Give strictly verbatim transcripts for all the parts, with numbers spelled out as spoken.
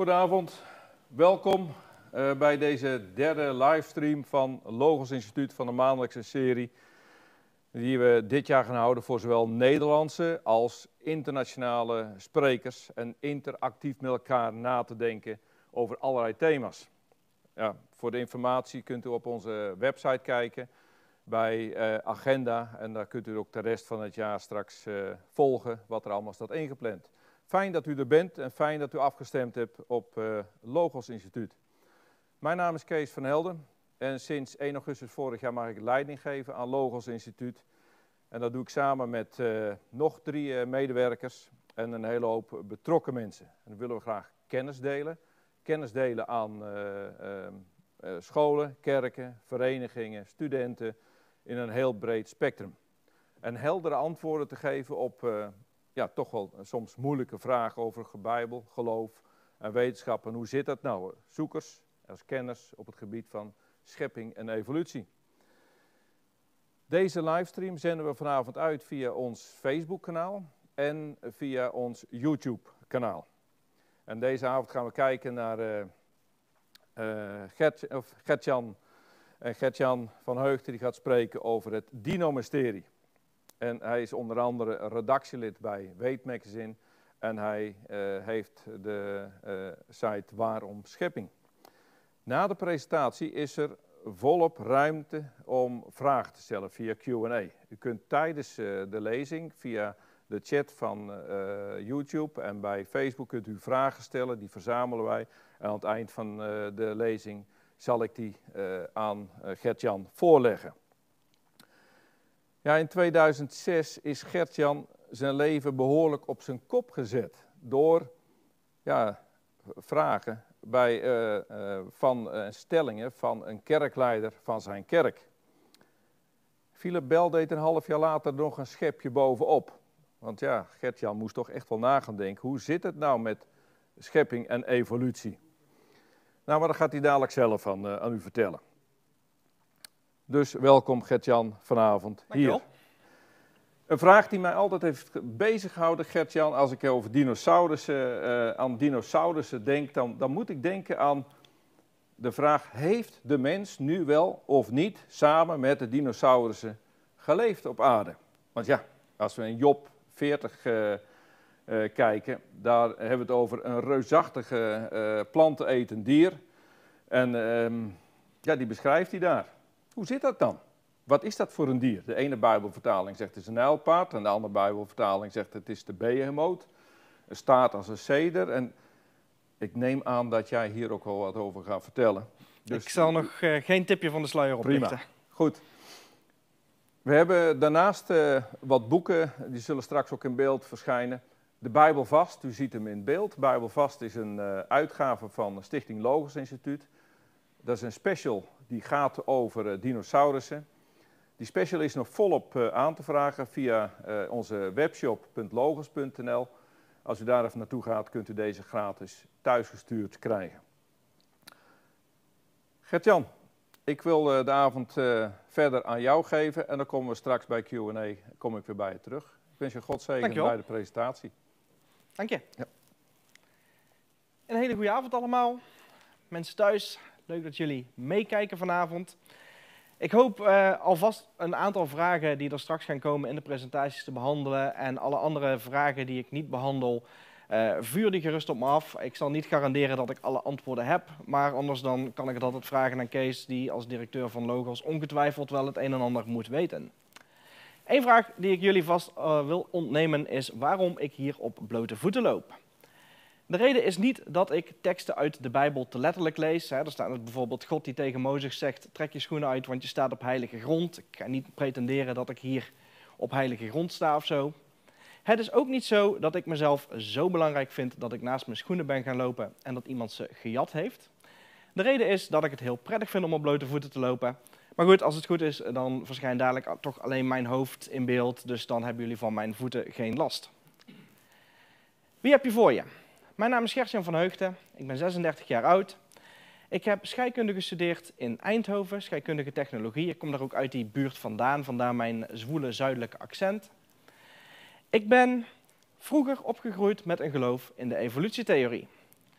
Goedenavond, welkom uh, bij deze derde livestream van Logos Instituut van de maandelijkse serie die we dit jaar gaan houden voor zowel Nederlandse als internationale sprekers en interactief met elkaar na te denken over allerlei thema's. Ja, voor de informatie kunt u op onze website kijken bij uh, agenda en daar kunt u ook de rest van het jaar straks uh, volgen wat er allemaal staat ingepland. Fijn dat u er bent en fijn dat u afgestemd hebt op uh, Logos Instituut. Mijn naam is Kees van Helden en sinds één augustus vorig jaar mag ik leiding geven aan Logos Instituut. En dat doe ik samen met uh, nog drie uh, medewerkers en een hele hoop betrokken mensen. En dan willen we graag kennis delen. Kennis delen aan uh, uh, uh, scholen, kerken, verenigingen, studenten in een heel breed spectrum. En heldere antwoorden te geven op uh, ja, toch wel soms moeilijke vragen over Bijbel, geloof en wetenschap. En hoe zit dat nou? Zoekers als kenners op het gebied van schepping en evolutie. Deze livestream zenden we vanavond uit via ons Facebook-kanaal en via ons YouTube-kanaal. En deze avond gaan we kijken naar uh, uh, Gert, of Gert-Jan en Gert-Jan van Heugten, die gaat spreken over het Dino-mysterie. En hij is onder andere redactielid bij Weet Magazine en hij uh, heeft de uh, site Waarom Schepping. Na de presentatie is er volop ruimte om vragen te stellen via Q en A. U kunt tijdens uh, de lezing via de chat van uh, YouTube en bij Facebook kunt u vragen stellen, die verzamelen wij. En aan het eind van uh, de lezing zal ik die uh, aan uh, Gert-Jan voorleggen. Ja, in tweeduizend zes is Gert-Jan zijn leven behoorlijk op zijn kop gezet door ja, vragen bij, uh, uh, van uh, stellingen van een kerkleider van zijn kerk. Philip Bell deed een half jaar later nog een schepje bovenop. Want ja, Gert-Jan moest toch echt wel na gaan denken, hoe zit het nou met schepping en evolutie? Nou, maar dat gaat hij dadelijk zelf aan, uh, aan u vertellen. Dus welkom Gert-Jan vanavond hier. Een vraag die mij altijd heeft beziggehouden, Gert-Jan, als ik over dinosaurussen, uh, aan dinosaurussen denk, dan, dan moet ik denken aan de vraag, heeft de mens nu wel of niet samen met de dinosaurussen geleefd op aarde? Want ja, als we in Job veertig uh, uh, kijken, daar hebben we het over een reusachtige uh, plantenetend dier. En uh, ja, die beschrijft hij daar. Hoe zit dat dan? Wat is dat voor een dier? De ene Bijbelvertaling zegt het is een nijlpaard en de andere Bijbelvertaling zegt het is de behemoot. Een staart als een ceder. En ik neem aan dat jij hier ook wel wat over gaat vertellen. Dus ik zal nog uh, geen tipje van de sluier oplichten. Prima, goed. We hebben daarnaast uh, wat boeken, die zullen straks ook in beeld verschijnen. De Bijbel Vast, u ziet hem in beeld. Bijbel Vast is een uh, uitgave van Stichting Logos Instituut. Dat is een special die gaat over uh, dinosaurussen. Die special is nog volop uh, aan te vragen via uh, onze webshop punt logos punt n l. Als u daar even naartoe gaat, kunt u deze gratis thuisgestuurd krijgen. Gert-Jan, ik wil uh, de avond uh, verder aan jou geven en dan komen we straks bij Q en A, kom ik weer bij je terug. Ik wens je God zegen bij de presentatie. Dank je. Ja. Een hele goede avond allemaal. Mensen thuis, leuk dat jullie meekijken vanavond. Ik hoop uh, alvast een aantal vragen die er straks gaan komen in de presentaties te behandelen. En alle andere vragen die ik niet behandel, uh, vuur die gerust op me af. Ik zal niet garanderen dat ik alle antwoorden heb. Maar anders dan kan ik het altijd vragen aan Kees, die als directeur van Logos ongetwijfeld wel het een en ander moet weten. Eén vraag die ik jullie vast uh, wil ontnemen is waarom ik hier op blote voeten loop. De reden is niet dat ik teksten uit de Bijbel te letterlijk lees. Er staat bijvoorbeeld God die tegen Mozes zegt, trek je schoenen uit, want je staat op heilige grond. Ik ga niet pretenderen dat ik hier op heilige grond sta of zo. Het is ook niet zo dat ik mezelf zo belangrijk vind dat ik naast mijn schoenen ben gaan lopen en dat iemand ze gejat heeft. De reden is dat ik het heel prettig vind om op blote voeten te lopen. Maar goed, als het goed is, dan verschijnt dadelijk toch alleen mijn hoofd in beeld. Dus dan hebben jullie van mijn voeten geen last. Wie heb je voor je? Mijn naam is Gert-Jan van Heugten, ik ben zesendertig jaar oud. Ik heb scheikunde gestudeerd in Eindhoven, scheikundige technologie. Ik kom daar ook uit die buurt vandaan, vandaar mijn zwoele zuidelijke accent. Ik ben vroeger opgegroeid met een geloof in de evolutietheorie.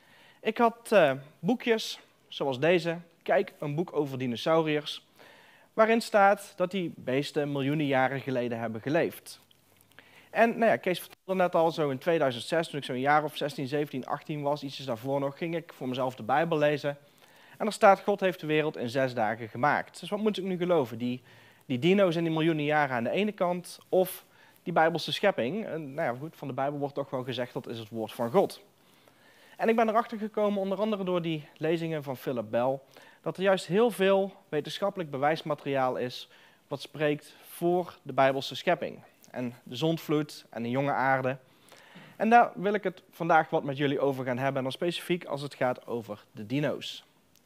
Ik had uh, boekjes, zoals deze. Kijk, een boek over dinosauriërs, waarin staat dat die beesten miljoenen jaren geleden hebben geleefd. En nou ja, Kees vertelde net al, zo in tweeduizend zes, toen ik zo'n jaar of zestien, zeventien, achttien was, ietsjes daarvoor nog, ging ik voor mezelf de Bijbel lezen. En er staat, God heeft de wereld in zes dagen gemaakt. Dus wat moet ik nu geloven? Die, die dino's en die miljoenen jaren aan de ene kant, of die Bijbelse schepping? En, nou ja, goed, van de Bijbel wordt toch wel gezegd, dat is het woord van God. En ik ben erachter gekomen, onder andere door die lezingen van Philip Bell, dat er juist heel veel wetenschappelijk bewijsmateriaal is wat spreekt voor de Bijbelse schepping. En de zondvloed en de jonge aarde. En daar wil ik het vandaag wat met jullie over gaan hebben, en dan specifiek als het gaat over de dino's.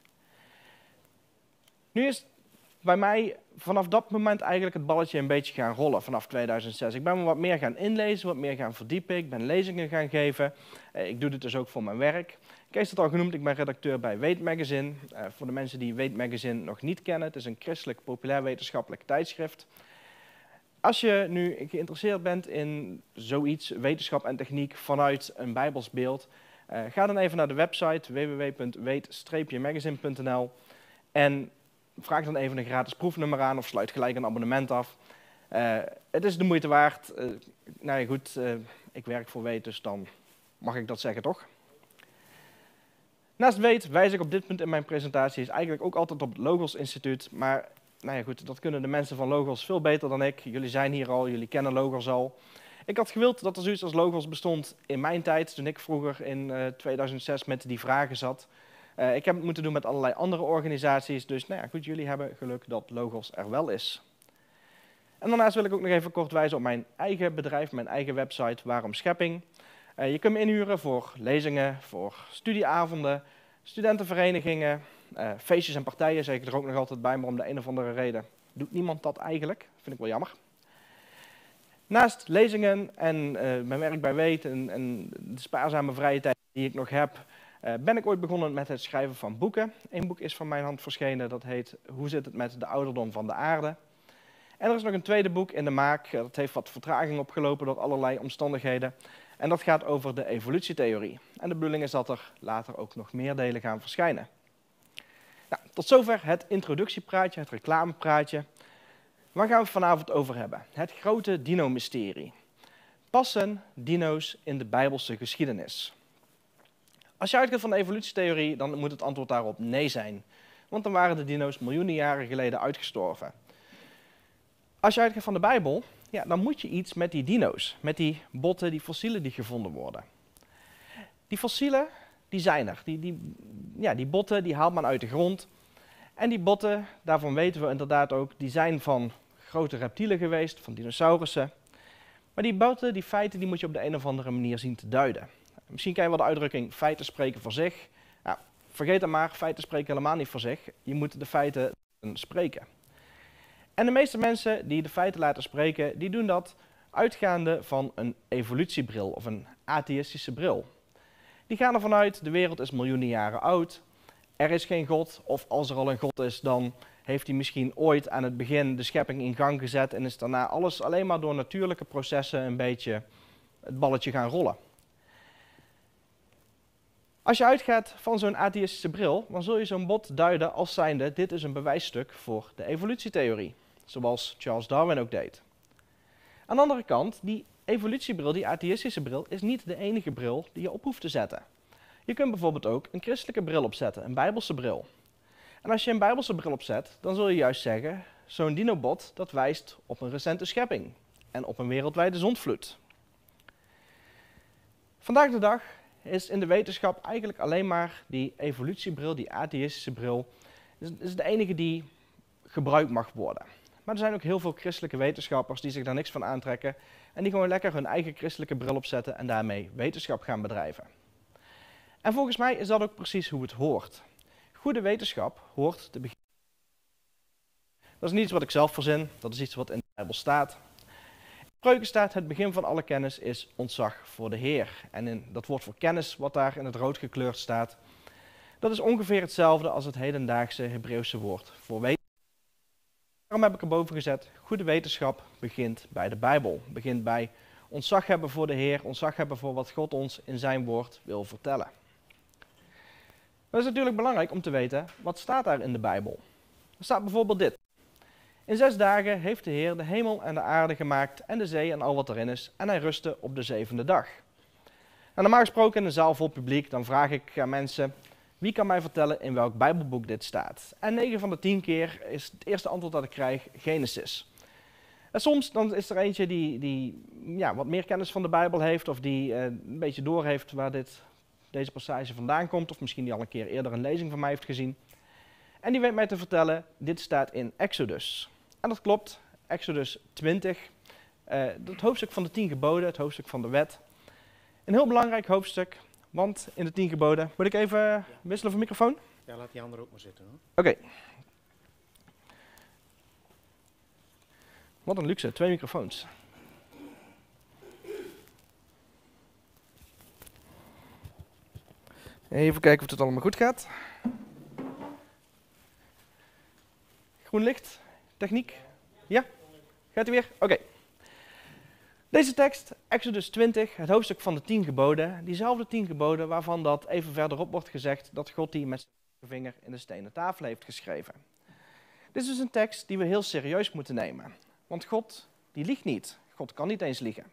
Nu is bij mij vanaf dat moment eigenlijk het balletje een beetje gaan rollen, vanaf tweeduizend zes. Ik ben me wat meer gaan inlezen, wat meer gaan verdiepen, ik ben lezingen gaan geven. Ik doe dit dus ook voor mijn werk. Kees had het al genoemd, ik ben redacteur bij Weet Magazine. Uh, voor de mensen die Weet Magazine nog niet kennen, het is een christelijk populair wetenschappelijk tijdschrift. Als je nu geïnteresseerd bent in zoiets, wetenschap en techniek vanuit een Bijbels beeld, uh, ga dan even naar de website w w w punt weet magazine punt n l en vraag dan even een gratis proefnummer aan of sluit gelijk een abonnement af. Uh, het is de moeite waard. Uh, nou ja, goed, uh, ik werk voor Weet, dus dan mag ik dat zeggen, toch? Naast Weet wijs ik op dit punt in mijn presentaties eigenlijk ook altijd op het Logos Instituut, maar nou ja, goed, dat kunnen de mensen van Logos veel beter dan ik. Jullie zijn hier al, jullie kennen Logos al. Ik had gewild dat er zoiets als Logos bestond in mijn tijd, toen ik vroeger in uh, tweeduizend zes met die vragen zat. Uh, ik heb het moeten doen met allerlei andere organisaties, dus nou ja, goed, jullie hebben geluk dat Logos er wel is. En daarnaast wil ik ook nog even kort wijzen op mijn eigen bedrijf, mijn eigen website, Waarom Schepping. Uh, je kunt me inhuren voor lezingen, voor studieavonden, studentenverenigingen, uh, feestjes en partijen, zeg ik er ook nog altijd bij, maar om de een of andere reden doet niemand dat eigenlijk. Dat vind ik wel jammer. Naast lezingen en uh, mijn werk bij Weet en, en de spaarzame vrije tijd die ik nog heb, uh, ben ik ooit begonnen met het schrijven van boeken. Eén boek is van mijn hand verschenen, dat heet Hoe zit het met de ouderdom van de aarde? En er is nog een tweede boek in de maak, dat heeft wat vertraging opgelopen door allerlei omstandigheden. En dat gaat over de evolutietheorie. En de bedoeling is dat er later ook nog meer delen gaan verschijnen. Nou, tot zover het introductiepraatje, het reclamepraatje. Waar gaan we het vanavond over hebben? Het grote dino-mysterie. Passen dino's in de Bijbelse geschiedenis? Als je uitgaat van de evolutietheorie, dan moet het antwoord daarop nee zijn. Want dan waren de dino's miljoenen jaren geleden uitgestorven. Als je uitgaat van de Bijbel, ja, dan moet je iets met die dino's, met die botten, die fossielen die gevonden worden. Die fossielen, die zijn er. Die, die, ja, die botten, die haalt men uit de grond. En die botten, daarvan weten we inderdaad ook, die zijn van grote reptielen geweest, van dinosaurussen. Maar die botten, die feiten, die moet je op de een of andere manier zien te duiden. Misschien ken je wel de uitdrukking, feiten spreken voor zich. Nou, vergeet dat maar, feiten spreken helemaal niet voor zich. Je moet de feiten spreken. En de meeste mensen die de feiten laten spreken, die doen dat uitgaande van een evolutiebril of een atheïstische bril. Die gaan ervan uit, de wereld is miljoenen jaren oud, er is geen God, of als er al een God is, dan heeft hij misschien ooit aan het begin de schepping in gang gezet en is daarna alles alleen maar door natuurlijke processen een beetje het balletje gaan rollen. Als je uitgaat van zo'n atheïstische bril, dan zul je zo'n bot duiden als zijnde, dit is een bewijsstuk voor de evolutietheorie. Zoals Charles Darwin ook deed. Aan de andere kant, die evolutiebril, die atheïstische bril, is niet de enige bril die je op hoeft te zetten. Je kunt bijvoorbeeld ook een christelijke bril opzetten, een bijbelse bril. En als je een bijbelse bril opzet, dan zul je juist zeggen, zo'n dinobot, dat wijst op een recente schepping en op een wereldwijde zondvloed. Vandaag de dag is in de wetenschap eigenlijk alleen maar die evolutiebril, die atheïstische bril, is, is de enige die gebruikt mag worden. Maar er zijn ook heel veel christelijke wetenschappers die zich daar niks van aantrekken en die gewoon lekker hun eigen christelijke bril opzetten en daarmee wetenschap gaan bedrijven. En volgens mij is dat ook precies hoe het hoort. Goede wetenschap hoort te beginnen. Dat is niet iets wat ik zelf verzin, dat is iets wat in de Bijbel staat. In Spreuken staat, het begin van alle kennis is ontzag voor de Heer. En in dat woord voor kennis, wat daar in het rood gekleurd staat, dat is ongeveer hetzelfde als het hedendaagse Hebreeuwse woord voor wetenschap. Daarom heb ik erboven gezet, goede wetenschap begint bij de Bijbel. Begint bij ontzag hebben voor de Heer, ontzag hebben voor wat God ons in zijn woord wil vertellen. Maar het is natuurlijk belangrijk om te weten, wat staat daar in de Bijbel? Er staat bijvoorbeeld dit. In zes dagen heeft de Heer de hemel en de aarde gemaakt en de zee en al wat erin is, en hij rustte op de zevende dag. En normaal gesproken in een zaal vol publiek, dan vraag ik aan mensen, wie kan mij vertellen in welk Bijbelboek dit staat? En negen van de tien keer is het eerste antwoord dat ik krijg Genesis. En soms dan is er eentje die, die ja, wat meer kennis van de Bijbel heeft, of die eh, een beetje doorheeft waar dit, deze passage vandaan komt, of misschien die al een keer eerder een lezing van mij heeft gezien. En die weet mij te vertellen, dit staat in Exodus. En dat klopt, Exodus twintig, uh, het hoofdstuk van de tien geboden, het hoofdstuk van de wet. Een heel belangrijk hoofdstuk, want in de tien geboden... Moet ik even ja. wisselen van microfoon? Ja, laat die ander ook maar zitten. Oké. Okay. Wat een luxe, twee microfoons. Even kijken of het allemaal goed gaat. Groen licht, techniek. Ja? Gaat hij weer? Oké. Okay. Deze tekst, Exodus twintig, het hoofdstuk van de tien geboden, diezelfde tien geboden waarvan dat even verderop wordt gezegd dat God die met zijn vinger in de stenen tafel heeft geschreven. Dit is dus een tekst die we heel serieus moeten nemen. Want God, die liegt niet. God kan niet eens liegen.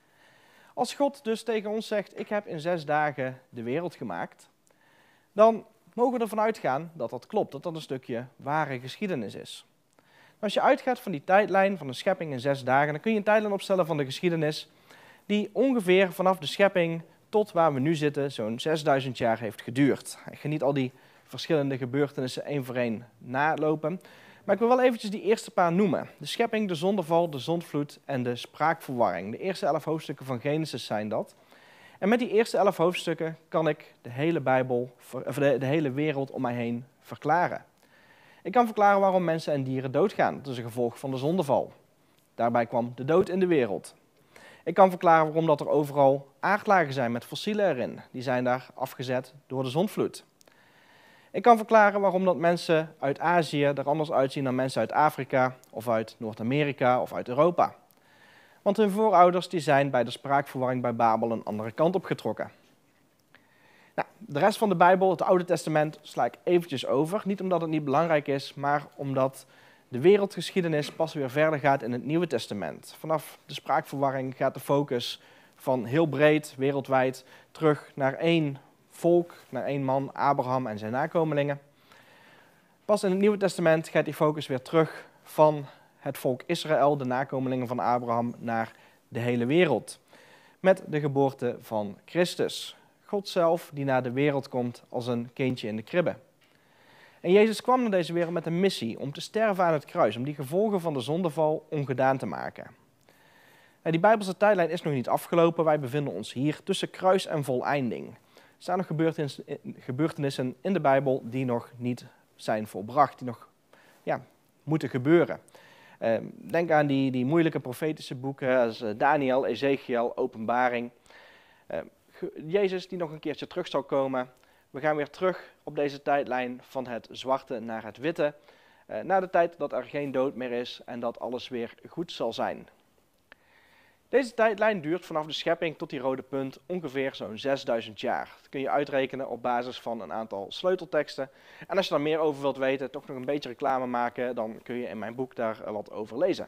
Als God dus tegen ons zegt, ik heb in zes dagen de wereld gemaakt, dan mogen we ervan uitgaan dat dat klopt, dat dat een stukje ware geschiedenis is. Als je uitgaat van die tijdlijn van de schepping in zes dagen, dan kun je een tijdlijn opstellen van de geschiedenis die ongeveer vanaf de schepping tot waar we nu zitten zo'n zesduizend jaar heeft geduurd. Ik ga niet al die verschillende gebeurtenissen één voor één nalopen, maar ik wil wel eventjes die eerste paar noemen. De schepping, de zondeval, de zondvloed en de spraakverwarring. De eerste elf hoofdstukken van Genesis zijn dat. En met die eerste elf hoofdstukken kan ik de hele Bijbel, of de, de hele wereld om mij heen verklaren. Ik kan verklaren waarom mensen en dieren doodgaan. Dat is een gevolg van de zondeval. Daarbij kwam de dood in de wereld. Ik kan verklaren waarom dat er overal aardlagen zijn met fossielen erin. Die zijn daar afgezet door de zondvloed. Ik kan verklaren waarom dat mensen uit Azië er anders uitzien dan mensen uit Afrika of uit Noord-Amerika of uit Europa. Want hun voorouders die zijn bij de spraakverwarring bij Babel een andere kant op getrokken. Nou, de rest van de Bijbel, het Oude Testament, sla ik eventjes over. Niet omdat het niet belangrijk is, maar omdat de wereldgeschiedenis pas weer verder gaat in het Nieuwe Testament. Vanaf de spraakverwarring gaat de focus van heel breed, wereldwijd, terug naar één volk, naar één man, Abraham en zijn nakomelingen. Pas in het Nieuwe Testament gaat die focus weer terug van het volk Israël, de nakomelingen van Abraham, naar de hele wereld. Met de geboorte van Christus. God zelf die naar de wereld komt als een kindje in de kribbe. En Jezus kwam naar deze wereld met een missie om te sterven aan het kruis, om die gevolgen van de zondeval ongedaan te maken. En die Bijbelse tijdlijn is nog niet afgelopen, wij bevinden ons hier tussen kruis en voleinding. Er staan nog gebeurtenissen in de Bijbel die nog niet zijn volbracht, die nog ja, moeten gebeuren. Uh, denk aan die, die moeilijke profetische boeken als Daniel, Ezekiel, Openbaring. Uh, Jezus die nog een keertje terug zal komen. We gaan weer terug op deze tijdlijn van het zwarte naar het witte. Uh, naar de tijd dat er geen dood meer is en dat alles weer goed zal zijn. Deze tijdlijn duurt vanaf de schepping tot die rode punt ongeveer zo'n zesduizend jaar. Dat kun je uitrekenen op basis van een aantal sleutelteksten. En als je daar meer over wilt weten, toch nog een beetje reclame maken, dan kun je in mijn boek daar wat over lezen.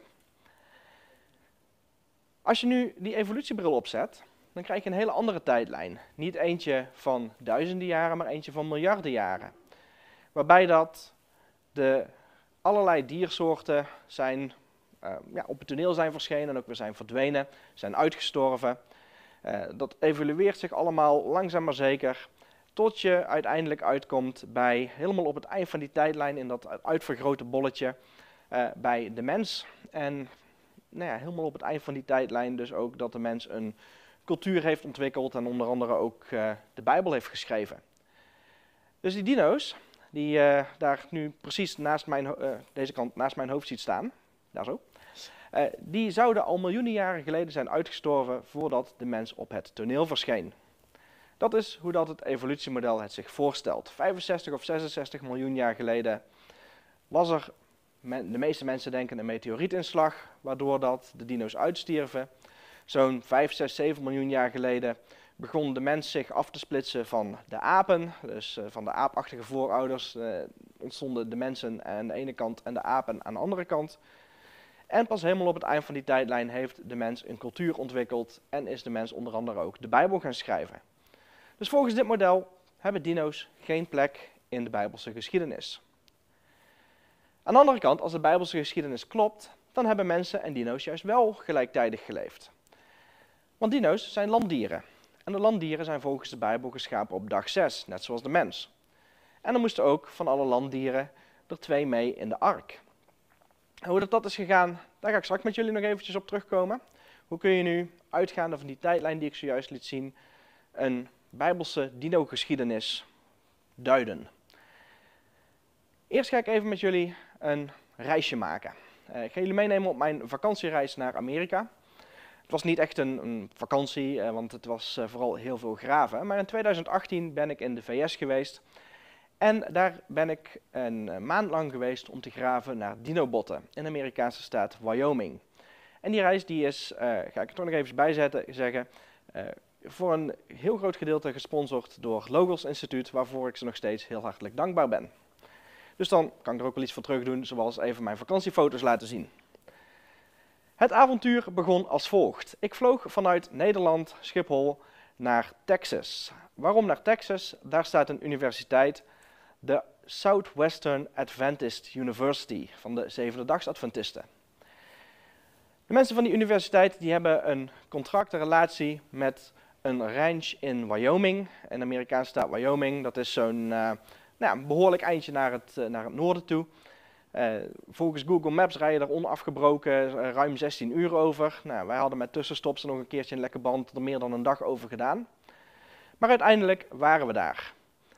Als je nu die evolutiebril opzet, dan krijg je een hele andere tijdlijn. Niet eentje van duizenden jaren, maar eentje van miljarden jaren. Waarbij dat de allerlei diersoorten zijn, uh, ja, op het toneel zijn verschenen en ook weer zijn verdwenen, zijn uitgestorven. Uh, dat evolueert zich allemaal langzaam maar zeker, tot je uiteindelijk uitkomt bij, helemaal op het eind van die tijdlijn, in dat uitvergrote bolletje, uh, bij de mens. En nou ja, helemaal op het eind van die tijdlijn dus ook dat de mens een cultuur heeft ontwikkeld en onder andere ook uh, de Bijbel heeft geschreven. Dus die dino's, die uh, daar nu precies naast mijn, uh, deze kant naast mijn hoofd ziet staan, daar zo, uh, die zouden al miljoenen jaren geleden zijn uitgestorven voordat de mens op het toneel verscheen. Dat is hoe dat het evolutiemodel het zich voorstelt. vijfenzestig of zesenzestig miljoen jaar geleden was er, men, de meeste mensen denken, een meteorietinslag, waardoor dat de dino's uitstierven. Zo'n vijf, zes, zeven miljoen jaar geleden begon de mens zich af te splitsen van de apen, dus uh, van de aapachtige voorouders, uh, ontstonden de mensen aan de ene kant en de apen aan de andere kant. En pas helemaal op het eind van die tijdlijn heeft de mens een cultuur ontwikkeld en is de mens onder andere ook de Bijbel gaan schrijven. Dus volgens dit model hebben dino's geen plek in de Bijbelse geschiedenis. Aan de andere kant, als de Bijbelse geschiedenis klopt, dan hebben mensen en dino's juist wel gelijktijdig geleefd. Want dino's zijn landdieren. En de landdieren zijn volgens de Bijbel geschapen op dag zes, net zoals de mens. En er moesten ook van alle landdieren er twee mee in de ark. En hoe dat, dat is gegaan, daar ga ik straks met jullie nog eventjes op terugkomen. Hoe kun je nu, uitgaande van die tijdlijn die ik zojuist liet zien, een Bijbelse dino-geschiedenis duiden? Eerst ga ik even met jullie een reisje maken. Uh, ik ga jullie meenemen op mijn vakantiereis naar Amerika. Het was niet echt een, een vakantie, uh, want het was uh, vooral heel veel graven. Maar in tweeduizend achttien ben ik in de V S geweest. En daar ben ik een uh, maand lang geweest om te graven naar dinobotten in de Amerikaanse staat Wyoming. En die reis die is, uh, ga ik er toch nog even bij zetten, zeggen, uh, voor een heel groot gedeelte gesponsord door Logos Instituut, waarvoor ik ze nog steeds heel hartelijk dankbaar ben. Dus dan kan ik er ook wel iets voor terug doen, zoals even mijn vakantiefoto's laten zien. Het avontuur begon als volgt. Ik vloog vanuit Nederland, Schiphol, naar Texas. Waarom naar Texas? Daar staat een universiteit, de Southwestern Adventist University, van de Zevende-dags Adventisten. De mensen van die universiteit die hebben een contract, een relatie met een ranch in Wyoming, in de Amerikaanse staat Wyoming. Dat is zo'n uh, nou, een behoorlijk eindje naar het, uh, naar het noorden toe. Uh, volgens Google Maps rij je er onafgebroken uh, ruim zestien uur over. Nou, wij hadden met tussenstops er nog een keertje een lekker band er meer dan een dag over gedaan. Maar uiteindelijk waren we daar.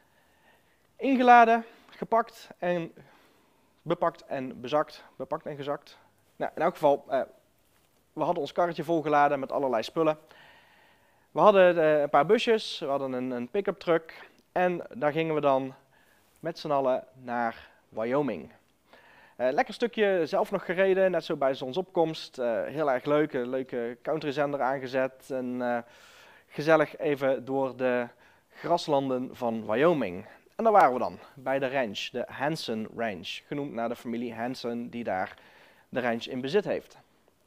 Ingeladen, gepakt en bepakt en bezakt. Bepakt en gezakt. Nou, in elk geval, uh, we hadden ons karretje volgeladen met allerlei spullen. We hadden uh, een paar busjes, we hadden een, een pick-up truck. En daar gingen we dan met z'n allen naar Wyoming. Uh, lekker stukje zelf nog gereden, net zo bij zonsopkomst. Uh, heel erg leuk, een leuke countryzender aangezet. En uh, gezellig even door de graslanden van Wyoming. En daar waren we dan, bij de ranch, de Hansen Ranch. Genoemd naar de familie Hansen die daar de ranch in bezit heeft.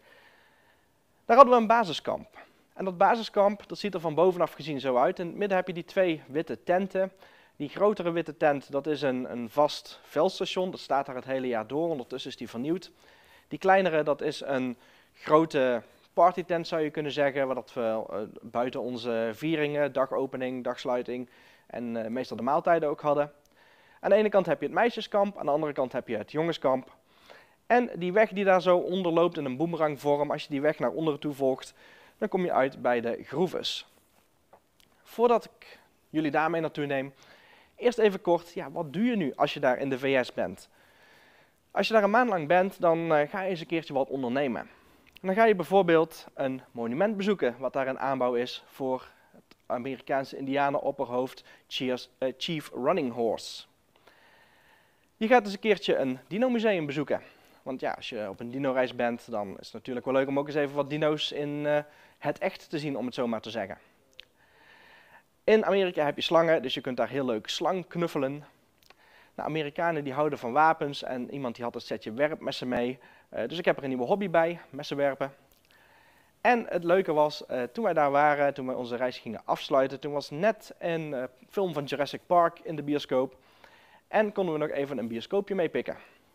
Daar hadden we een basiskamp. En dat basiskamp, dat ziet er van bovenaf gezien zo uit. In het midden heb je die twee witte tenten. Die grotere witte tent, dat is een, een vast veldstation, dat staat daar het hele jaar door, ondertussen is die vernieuwd. Die kleinere, dat is een grote partytent zou je kunnen zeggen, waar dat we uh, buiten onze vieringen, dagopening, dagsluiting en uh, meestal de maaltijden ook hadden. Aan de ene kant heb je het meisjeskamp, aan de andere kant heb je het jongenskamp. En die weg die daar zo onder loopt in een boemerangvorm, als je die weg naar onderen toe volgt, dan kom je uit bij de groeves. Voordat ik jullie daarmee naartoe neem, eerst even kort, ja, wat doe je nu als je daar in de V S bent? Als je daar een maand lang bent, dan uh, ga je eens een keertje wat ondernemen. En dan ga je bijvoorbeeld een monument bezoeken, wat daar in aanbouw is voor het Amerikaanse indianenopperhoofd Chief Running Horse. Je gaat eens een keertje een dino-museum bezoeken. Want ja, als je op een dino-reis bent, dan is het natuurlijk wel leuk om ook eens even wat dino's in uh, het echt te zien, om het zo maar te zeggen. In Amerika heb je slangen, dus je kunt daar heel leuk slang knuffelen. De Amerikanen die houden van wapens en iemand die had een setje werpmessen mee. Uh, dus ik heb er een nieuwe hobby bij, messen werpen. En het leuke was, uh, toen wij daar waren, toen wij onze reis gingen afsluiten, toen was net een uh, film van Jurassic Park in de bioscoop. En konden we nog even een bioscoopje meepikken.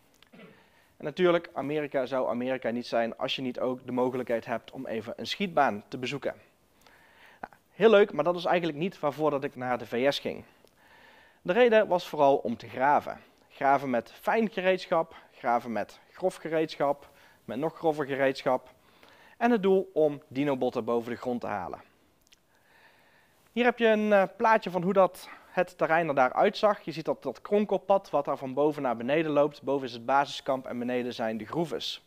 En natuurlijk, Amerika zou Amerika niet zijn als je niet ook de mogelijkheid hebt om even een schietbaan te bezoeken. Nou, heel leuk, maar dat is eigenlijk niet waarvoor dat ik naar de V S ging. De reden was vooral om te graven. Graven met fijn gereedschap, graven met grof gereedschap, met nog grover gereedschap. En het doel om dinobotten boven de grond te halen. Hier heb je een uh, plaatje van hoe dat het terrein er daar uitzag. Je ziet dat, dat kronkelpad wat daar van boven naar beneden loopt. Boven is het basiskamp en beneden zijn de groeves.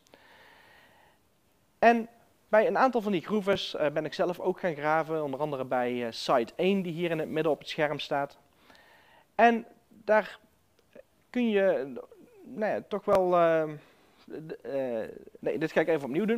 En bij een aantal van die groeves uh, ben ik zelf ook gaan graven. Onder andere bij uh, site één die hier in het midden op het scherm staat. En daar kun je nou ja, toch wel... Uh, uh, nee, dit ga ik even opnieuw doen.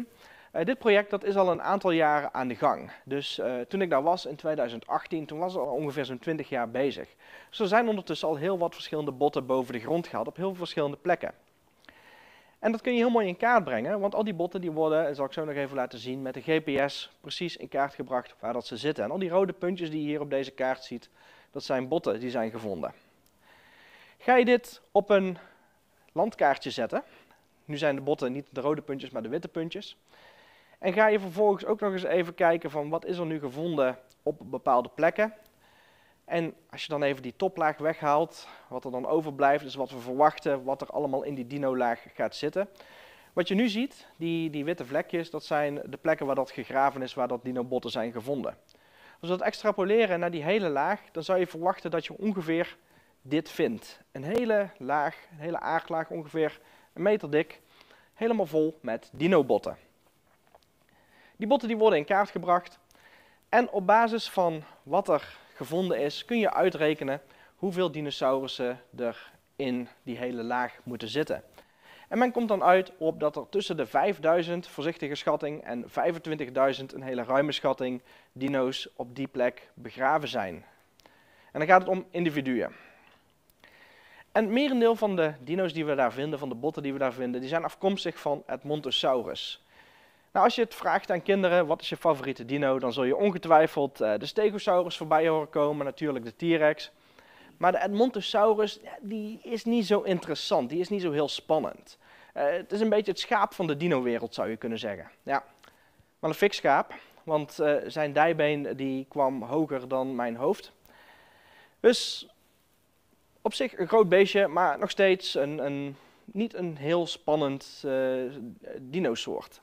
Uh, dit project dat is al een aantal jaren aan de gang. Dus uh, toen ik daar was in tweeduizend achttien, toen was het al ongeveer zo'n twintig jaar bezig. Dus er zijn ondertussen al heel wat verschillende botten boven de grond gehaald op heel veel verschillende plekken. En dat kun je heel mooi in kaart brengen, want al die botten die worden, dat zal ik zo nog even laten zien, met de G P S precies in kaart gebracht waar dat ze zitten. En al die rode puntjes die je hier op deze kaart ziet, dat zijn botten die zijn gevonden. Ga je dit op een landkaartje zetten, nu zijn de botten niet de rode puntjes, maar de witte puntjes. En ga je vervolgens ook nog eens even kijken van wat is er nu gevonden op bepaalde plekken. En als je dan even die toplaag weghaalt, wat er dan overblijft, is wat we verwachten, wat er allemaal in die dino-laag gaat zitten. Wat je nu ziet, die, die witte vlekjes, dat zijn de plekken waar dat gegraven is, waar dat dino-botten zijn gevonden. Als we dat extrapoleren naar die hele laag, dan zou je verwachten dat je ongeveer dit vindt. Een hele laag, een hele aardlaag, ongeveer een meter dik, helemaal vol met dino-botten. Die botten die worden in kaart gebracht en op basis van wat er gevonden is, kun je uitrekenen hoeveel dinosaurussen er in die hele laag moeten zitten. En men komt dan uit op dat er tussen de vijfduizend, voorzichtige schatting, en vijfentwintigduizend, een hele ruime schatting, dino's op die plek begraven zijn. En dan gaat het om individuen. En het merendeel van de dino's die we daar vinden, van de botten die we daar vinden, die zijn afkomstig van Edmontosaurus. Nou, als je het vraagt aan kinderen, wat is je favoriete dino, dan zul je ongetwijfeld uh, de Stegosaurus voorbij horen komen, natuurlijk de T-Rex. Maar de Edmontosaurus, ja, die is niet zo interessant, die is niet zo heel spannend. Uh, het is een beetje het schaap van de dino-wereld, zou je kunnen zeggen. Ja, maar een fik schaap, want uh, zijn dijbeen die kwam hoger dan mijn hoofd. Dus op zich een groot beestje, maar nog steeds een, een, niet een heel spannend uh, dinosoort.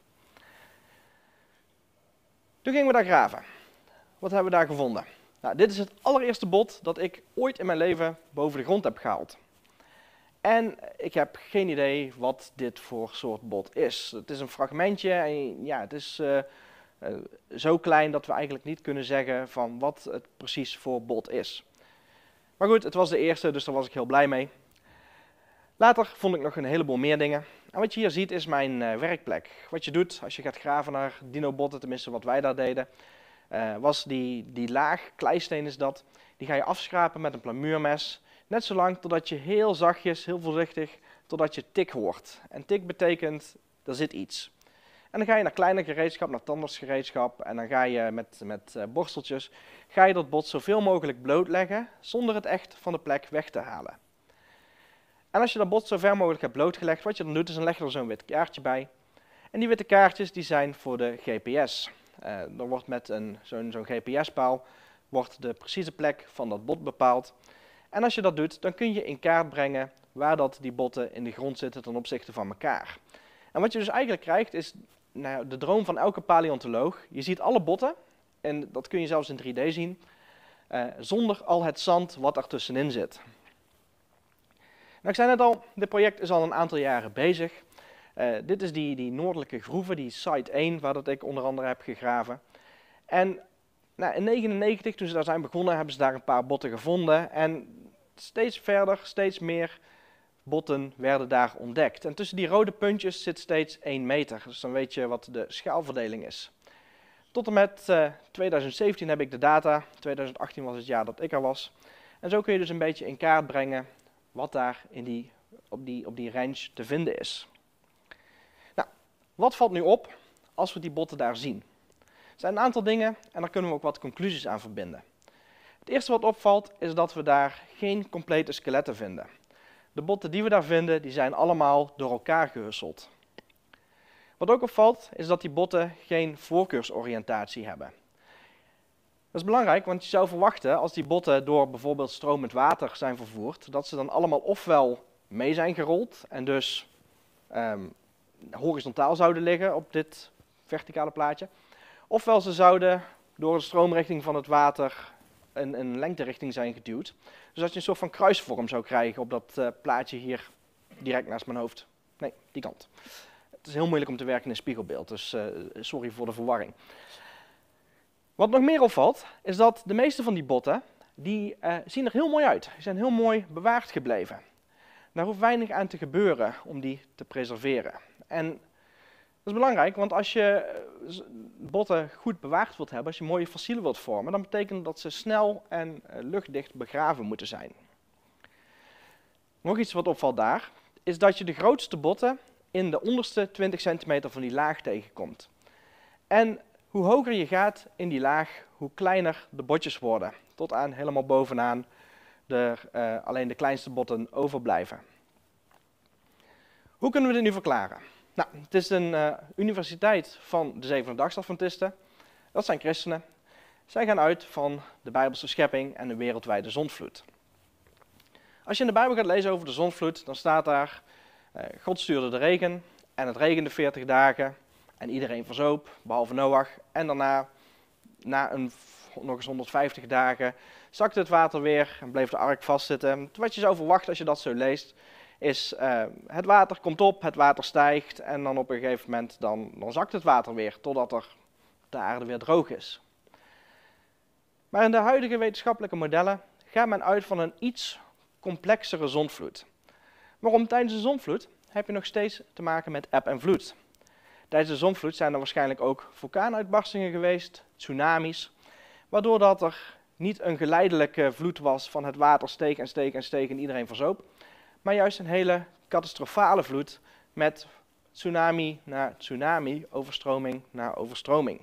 Toen gingen we daar graven. Wat hebben we daar gevonden? Nou, dit is het allereerste bot dat ik ooit in mijn leven boven de grond heb gehaald. En ik heb geen idee wat dit voor soort bot is. Het is een fragmentje en ja, het is uh, uh, zo klein dat we eigenlijk niet kunnen zeggen van wat het precies voor bot is. Maar goed, het was de eerste, dus daar was ik heel blij mee. Later vond ik nog een heleboel meer dingen. En wat je hier ziet is mijn uh, werkplek. Wat je doet als je gaat graven naar dino-botten, tenminste wat wij daar deden, uh, was die, die laag, kleisteen is dat, die ga je afschrapen met een plamuurmes. Net zolang totdat je heel zachtjes, heel voorzichtig, totdat je tik hoort. En tik betekent, er zit iets. En dan ga je naar kleiner gereedschap, naar tandartsgereedschap, en dan ga je met, met uh, borsteltjes, ga je dat bot zoveel mogelijk blootleggen, zonder het echt van de plek weg te halen. En als je dat bot zo ver mogelijk hebt blootgelegd, wat je dan doet, is dan leg je er zo'n wit kaartje bij. En die witte kaartjes die zijn voor de G P S. Uh, er wordt met een, zo'n, zo'n G P S-paal wordt de precieze plek van dat bot bepaald. En als je dat doet, dan kun je in kaart brengen waar dat die botten in de grond zitten ten opzichte van elkaar. En wat je dus eigenlijk krijgt is nou, de droom van elke paleontoloog. Je ziet alle botten, en dat kun je zelfs in drie D zien, uh, zonder al het zand wat er tussenin zit. Nou, ik zei net al, dit project is al een aantal jaren bezig. Uh, dit is die, die noordelijke groeve, die site één, waar dat ik onder andere heb gegraven. En nou, in negentien negenennegentig, toen ze daar zijn begonnen, hebben ze daar een paar botten gevonden. En steeds verder, steeds meer botten werden daar ontdekt. En tussen die rode puntjes zit steeds één meter. Dus dan weet je wat de schaalverdeling is. Tot en met uh, tweeduizend zeventien heb ik de data. tweeduizend achttien was het jaar dat ik er was. En zo kun je dus een beetje in kaart brengen wat daar in die, op, die, op die range te vinden is. Nou, wat valt nu op als we die botten daar zien? Er zijn een aantal dingen en daar kunnen we ook wat conclusies aan verbinden. Het eerste wat opvalt is dat we daar geen complete skeletten vinden. De botten die we daar vinden, die zijn allemaal door elkaar gehusseld. Wat ook opvalt is dat die botten geen voorkeursoriëntatie hebben. Dat is belangrijk, want je zou verwachten als die botten door bijvoorbeeld stromend water zijn vervoerd, dat ze dan allemaal ofwel mee zijn gerold en dus um, horizontaal zouden liggen op dit verticale plaatje, ofwel ze zouden door de stroomrichting van het water een, een lengterichting zijn geduwd. Dus dat je een soort van kruisvorm zou krijgen op dat uh, plaatje hier direct naast mijn hoofd. Nee, die kant. Het is heel moeilijk om te werken in een spiegelbeeld, dus uh, sorry voor de verwarring. Wat nog meer opvalt, is dat de meeste van die botten, die uh, zien er heel mooi uit. Die zijn heel mooi bewaard gebleven. Daar hoeft weinig aan te gebeuren om die te preserveren. En Dat is belangrijk, want als je botten goed bewaard wilt hebben, als je mooie fossielen wilt vormen, dan betekent dat ze snel en luchtdicht begraven moeten zijn. Nog iets wat opvalt daar, is dat je de grootste botten in de onderste twintig centimeter van die laag tegenkomt. En hoe hoger je gaat in die laag, hoe kleiner de botjes worden. Tot aan helemaal bovenaan er uh, alleen de kleinste botten overblijven. Hoe kunnen we dit nu verklaren? Nou, het is een uh, universiteit van de Zevende-dagsadventisten. Dat zijn christenen. Zij gaan uit van de Bijbelse schepping en de wereldwijde zondvloed. Als je in de Bijbel gaat lezen over de zondvloed, dan staat daar: uh, God stuurde de regen en het regende veertig dagen en iedereen verzoop, behalve Noach. En daarna, na een, nog eens honderdvijftig dagen, zakte het water weer en bleef de ark vastzitten. Wat je zou verwachten als je dat zo leest, is uh, het water komt op, het water stijgt en dan op een gegeven moment dan, dan zakt het water weer, totdat er de aarde weer droog is. Maar in de huidige wetenschappelijke modellen gaat men uit van een iets complexere zondvloed. Waarom? Tijdens de zondvloed heb je nog steeds te maken met eb en vloed. Tijdens de zondvloed zijn er waarschijnlijk ook vulkaanuitbarstingen geweest, tsunamis, waardoor dat er niet een geleidelijke vloed was van het water steeg en steeg en steeg en iedereen verzoop, maar juist een hele catastrofale vloed met tsunami na tsunami, overstroming na overstroming.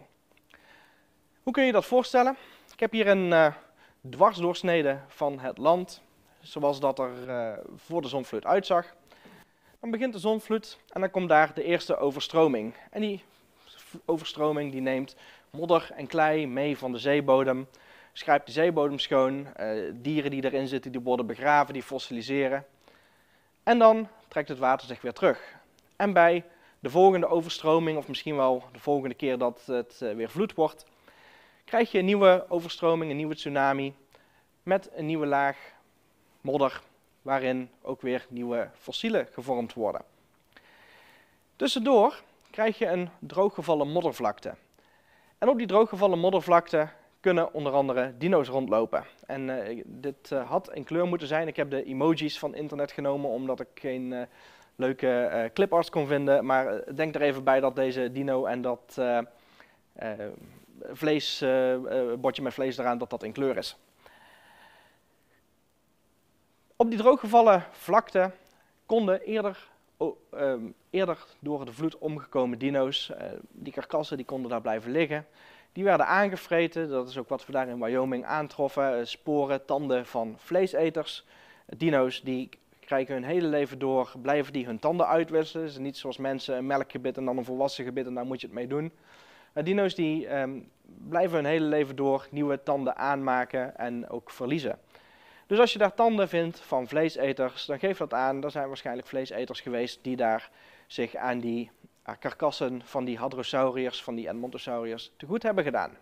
Hoe kun je dat voorstellen? Ik heb hier een uh, dwarsdoorsnede van het land, zoals dat er uh, voor de zondvloed uitzag. Dan begint de zondvloed en dan komt daar de eerste overstroming. En die overstroming die neemt modder en klei mee van de zeebodem, schrijft de zeebodem schoon, uh, dieren die erin zitten die worden begraven, die fossiliseren. En dan trekt het water zich weer terug. En bij de volgende overstroming, of misschien wel de volgende keer dat het uh, weer vloed wordt, krijg je een nieuwe overstroming, een nieuwe tsunami, met een nieuwe laag modder, waarin ook weer nieuwe fossielen gevormd worden. Tussendoor krijg je een drooggevallen moddervlakte. En op die drooggevallen moddervlakte kunnen onder andere dino's rondlopen. En uh, dit uh, had in kleur moeten zijn. Ik heb de emojis van internet genomen, omdat ik geen uh, leuke uh, cliparts kon vinden. Maar uh, denk er even bij dat deze dino en dat uh, uh, vlees, uh, uh, bordje met vlees eraan, dat dat in kleur is. Op die drooggevallen vlakte konden eerder, oh, um, eerder door de vloed omgekomen dino's, uh, die karkassen die konden daar blijven liggen. Die werden aangevreten, dat is ook wat we daar in Wyoming aantroffen, uh, sporen, tanden van vleeseters. Dino's die krijgen hun hele leven door, blijven die hun tanden uitwisselen. Het is niet zoals mensen een melkgebit en dan een volwassen gebit en daar moet je het mee doen. Uh, dino's die um, blijven hun hele leven door nieuwe tanden aanmaken en ook verliezen. Dus als je daar tanden vindt van vleeseters, dan geeft dat aan, er zijn waarschijnlijk vleeseters geweest die daar zich aan die uh, karkassen van die hadrosauriërs, van die edmontosauriërs, te goed hebben gedaan.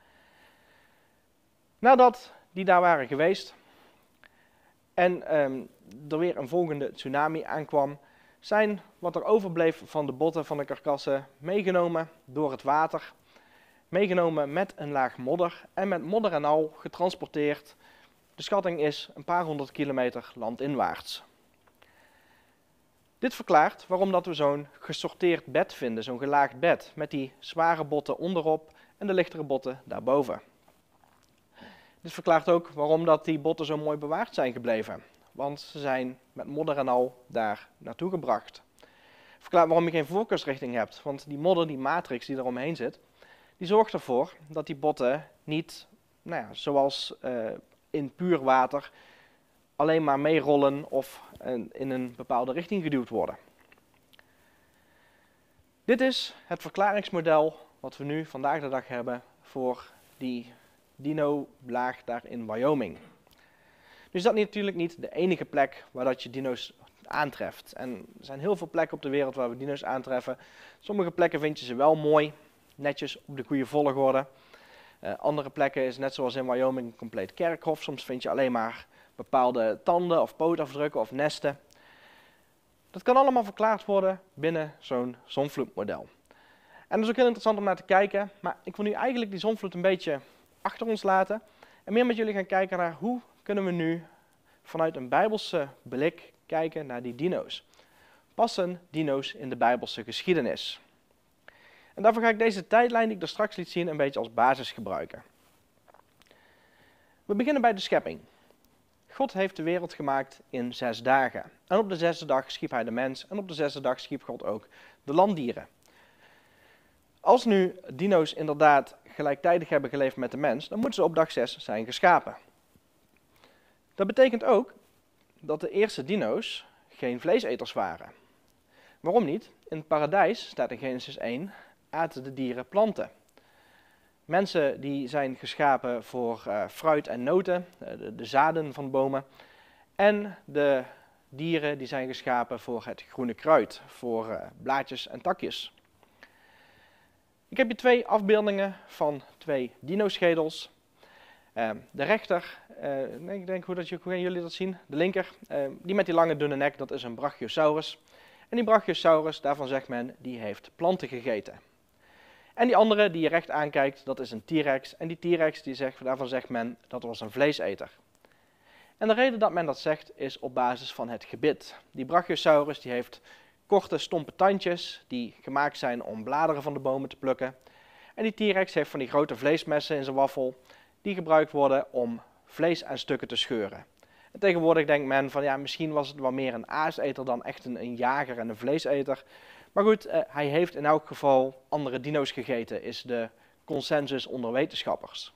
Nadat die daar waren geweest en um, er weer een volgende tsunami aankwam, zijn wat er overbleef van de botten van de karkassen meegenomen door het water, meegenomen met een laag modder en met modder en al getransporteerd. De schatting is een paar honderd kilometer landinwaarts. Dit verklaart waarom dat we zo'n gesorteerd bed vinden, zo'n gelaagd bed, met die zware botten onderop en de lichtere botten daarboven. Dit verklaart ook waarom dat die botten zo mooi bewaard zijn gebleven, want ze zijn met modder en al daar naartoe gebracht. Verklaart waarom je geen voorkeursrichting hebt, want die modder, die matrix die er omheen zit, die zorgt ervoor dat die botten niet, nou ja, zoals uh, in puur water alleen maar meerollen of in een bepaalde richting geduwd worden. Dit is het verklaringsmodel wat we nu vandaag de dag hebben voor die dino-laag daar in Wyoming. Nu is dat natuurlijk niet de enige plek waar dat je dino's aantreft. En er zijn heel veel plekken op de wereld waar we dino's aantreffen. Sommige plekken vind je ze wel mooi, netjes op de goede volgorde. Uh, andere plekken is net zoals in Wyoming een compleet kerkhof. Soms vind je alleen maar bepaalde tanden of pootafdrukken of nesten. Dat kan allemaal verklaard worden binnen zo'n zonvloedmodel. En dat is ook heel interessant om naar te kijken. Maar ik wil nu eigenlijk die zonvloed een beetje achter ons laten. En meer met jullie gaan kijken naar hoe kunnen we nu vanuit een bijbelse blik kijken naar die dino's. Passen dino's in de bijbelse geschiedenis? En daarvoor ga ik deze tijdlijn die ik er straks liet zien een beetje als basis gebruiken. We beginnen bij de schepping. God heeft de wereld gemaakt in zes dagen. En op de zesde dag schiep hij de mens en op de zesde dag schiep God ook de landdieren. Als nu dino's inderdaad gelijktijdig hebben geleefd met de mens, dan moeten ze op dag zes zijn geschapen. Dat betekent ook dat de eerste dino's geen vleeseters waren. Waarom niet? In het paradijs, staat in Genesis één, aten de dieren planten. Mensen die zijn geschapen voor uh, fruit en noten, uh, de, de zaden van bomen. En de dieren die zijn geschapen voor het groene kruid, voor uh, blaadjes en takjes. Ik heb hier twee afbeeldingen van twee dino-schedels. Uh, de rechter, uh, ik denk hoe, dat, hoe gaan jullie dat zien? De linker, uh, die met die lange dunne nek, dat is een Brachiosaurus. En die Brachiosaurus, daarvan zegt men, die heeft planten gegeten. En die andere die je recht aankijkt, dat is een T-rex. En die T-rex, die zegt, daarvan zegt men, dat was een vleeseter. En de reden dat men dat zegt, is op basis van het gebit. Die Brachiosaurus die heeft korte, stompe tandjes, die gemaakt zijn om bladeren van de bomen te plukken. En die T-rex heeft van die grote vleesmessen in zijn waffel, die gebruikt worden om vlees aan stukken te scheuren. En tegenwoordig denkt men van, ja, misschien was het wel meer een aaseter dan echt een, een jager en een vleeseter. Maar goed, uh, hij heeft in elk geval andere dino's gegeten, is de consensus onder wetenschappers.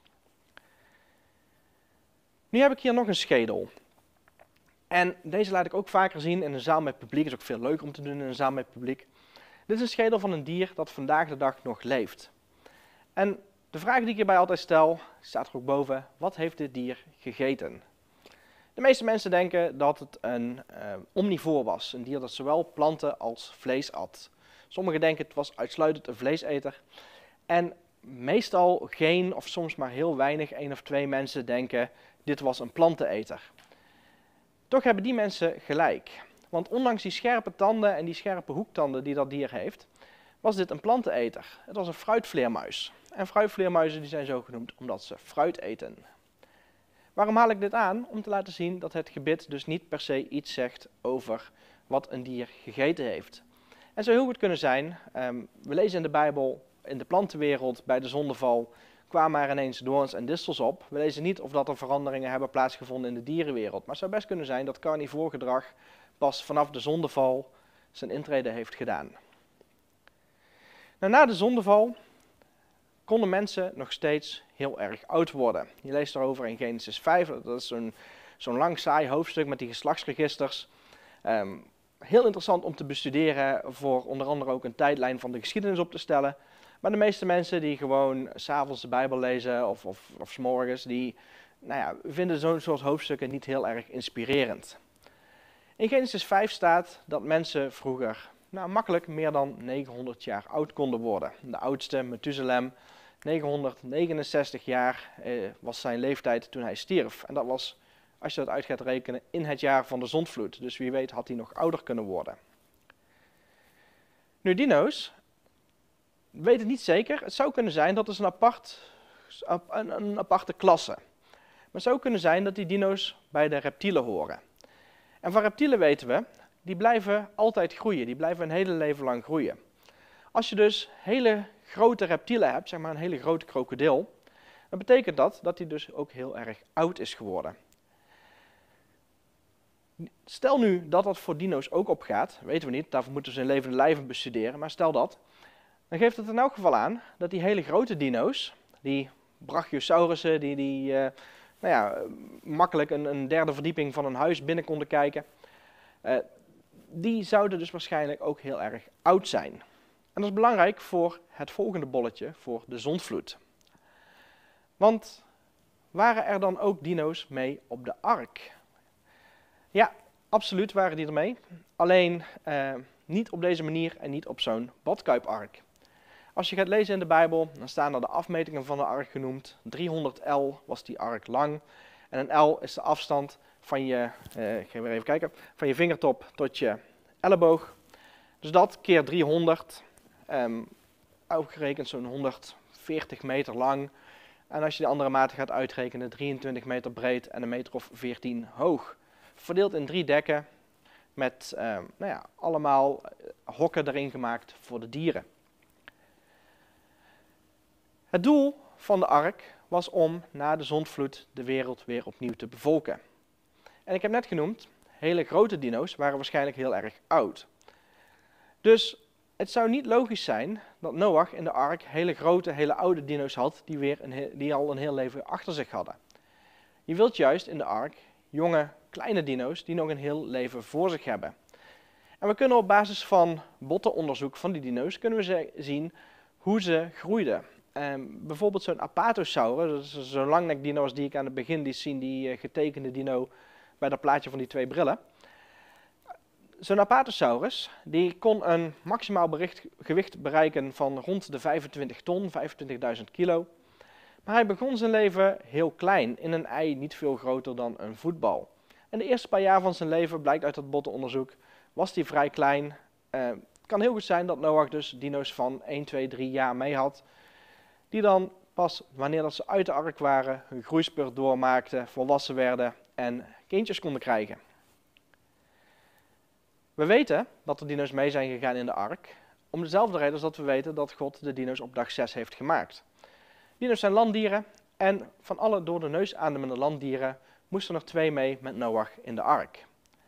Nu heb ik hier nog een schedel. En deze laat ik ook vaker zien in een zaal met publiek. Het is ook veel leuker om te doen in een zaal met publiek. Dit is een schedel van een dier dat vandaag de dag nog leeft. En de vraag die ik hierbij altijd stel, staat er ook boven, wat heeft dit dier gegeten? De meeste mensen denken dat het een uh, omnivoor was, een dier dat zowel planten als vlees at. Sommigen denken het was uitsluitend een vleeseter. En meestal geen, of soms maar heel weinig, één of twee mensen denken dit was een planteneter. Toch hebben die mensen gelijk. Want ondanks die scherpe tanden en die scherpe hoektanden die dat dier heeft, was dit een planteneter. Het was een fruitvleermuis. En fruitvleermuizen die zijn zo genoemd omdat ze fruit eten. Waarom haal ik dit aan? Om te laten zien dat het gebit dus niet per se iets zegt over wat een dier gegeten heeft. En zou heel goed kunnen zijn, um, we lezen in de Bijbel, in de plantenwereld bij de zondeval kwamen er ineens doorns en distels op. We lezen niet of dat er veranderingen hebben plaatsgevonden in de dierenwereld. Maar het zou best kunnen zijn dat carnivoor gedrag pas vanaf de zondeval zijn intrede heeft gedaan. Nou, na de zondeval konden mensen nog steeds heel erg oud worden. Je leest daarover in Genesis vijf, dat is zo'n zo'n lang saai hoofdstuk met die geslachtsregisters. Um, heel interessant om te bestuderen, voor onder andere ook een tijdlijn van de geschiedenis op te stellen. Maar de meeste mensen die gewoon 's avonds de Bijbel lezen of, of, of 's morgens, die nou ja, vinden zo'n soort hoofdstukken niet heel erg inspirerend. In Genesis vijf staat dat mensen vroeger nou, makkelijk meer dan negenhonderd jaar oud konden worden. De oudste, Methuselem, negenhonderdnegenenzestig jaar eh, was zijn leeftijd toen hij stierf. En dat was, als je dat uit gaat rekenen, in het jaar van de zondvloed. Dus wie weet had hij nog ouder kunnen worden. Nu, dino's, weet het niet zeker. Het zou kunnen zijn dat het een, apart, een, een aparte klasse. Maar het zou kunnen zijn dat die dino's bij de reptielen horen. En van reptielen weten we, die blijven altijd groeien. Die blijven een hele leven lang groeien. Als je dus hele grote reptielen hebt, zeg maar een hele grote krokodil, dan betekent dat dat hij dus ook heel erg oud is geworden. Stel nu dat dat voor dino's ook opgaat, weten we niet, daarvoor moeten we ze in levende lijven bestuderen, maar stel dat, dan geeft het in elk geval aan dat die hele grote dino's, die Brachiosaurussen, die, die uh, nou ja, makkelijk een, een derde verdieping van een huis binnen konden kijken, uh, die zouden dus waarschijnlijk ook heel erg oud zijn. En dat is belangrijk voor het volgende bolletje, voor de zondvloed. Want waren er dan ook dino's mee op de ark? Ja, absoluut waren die er mee. Alleen uh, niet op deze manier en niet op zo'n badkuipark. Als je gaat lezen in de Bijbel, dan staan er de afmetingen van de ark genoemd. driehonderd el was die ark lang. En een el is de afstand van je, uh, ik ga weer even kijken, van je vingertop tot je elleboog. Dus dat keer driehonderd, um, uitgerekend zo'n honderdveertig meter lang. En als je de andere maten gaat uitrekenen, drieëntwintig meter breed en een meter of veertien hoog. Verdeeld in drie dekken met uh, nou ja, allemaal hokken erin gemaakt voor de dieren. Het doel van de ark was om na de zondvloed de wereld weer opnieuw te bevolken. En ik heb net genoemd, hele grote dino's waren waarschijnlijk heel erg oud. Dus het zou niet logisch zijn dat Noach in de ark hele grote, hele oude dino's had die, weer een, die al een heel leven achter zich hadden. Je wilt juist in de ark jonge, kleine dino's die nog een heel leven voor zich hebben. En we kunnen op basis van bottenonderzoek van die dino's kunnen we zien hoe ze groeiden. Um, bijvoorbeeld zo'n Apatosaurus, dat is zo'n langnek-dino als die ik aan het begin liet zien, die uh, getekende dino bij dat plaatje van die twee brillen. Zo'n Apatosaurus die kon een maximaal bericht, gewicht bereiken van rond de vijfentwintig ton, vijfentwintigduizend kilo. Maar hij begon zijn leven heel klein, in een ei niet veel groter dan een voetbal. En de eerste paar jaar van zijn leven, blijkt uit dat bottenonderzoek, was hij vrij klein. Uh, het kan heel goed zijn dat Noach dus dino's van één, twee, drie jaar mee had, die dan pas wanneer dat ze uit de ark waren, hun groeispurt doormaakten, volwassen werden en kindjes konden krijgen. We weten dat de dino's mee zijn gegaan in de ark, om dezelfde reden als dat we weten dat God de dino's op dag zes heeft gemaakt. Dino's zijn landdieren en van alle door de neus ademende landdieren moesten er twee mee met Noach in de ark.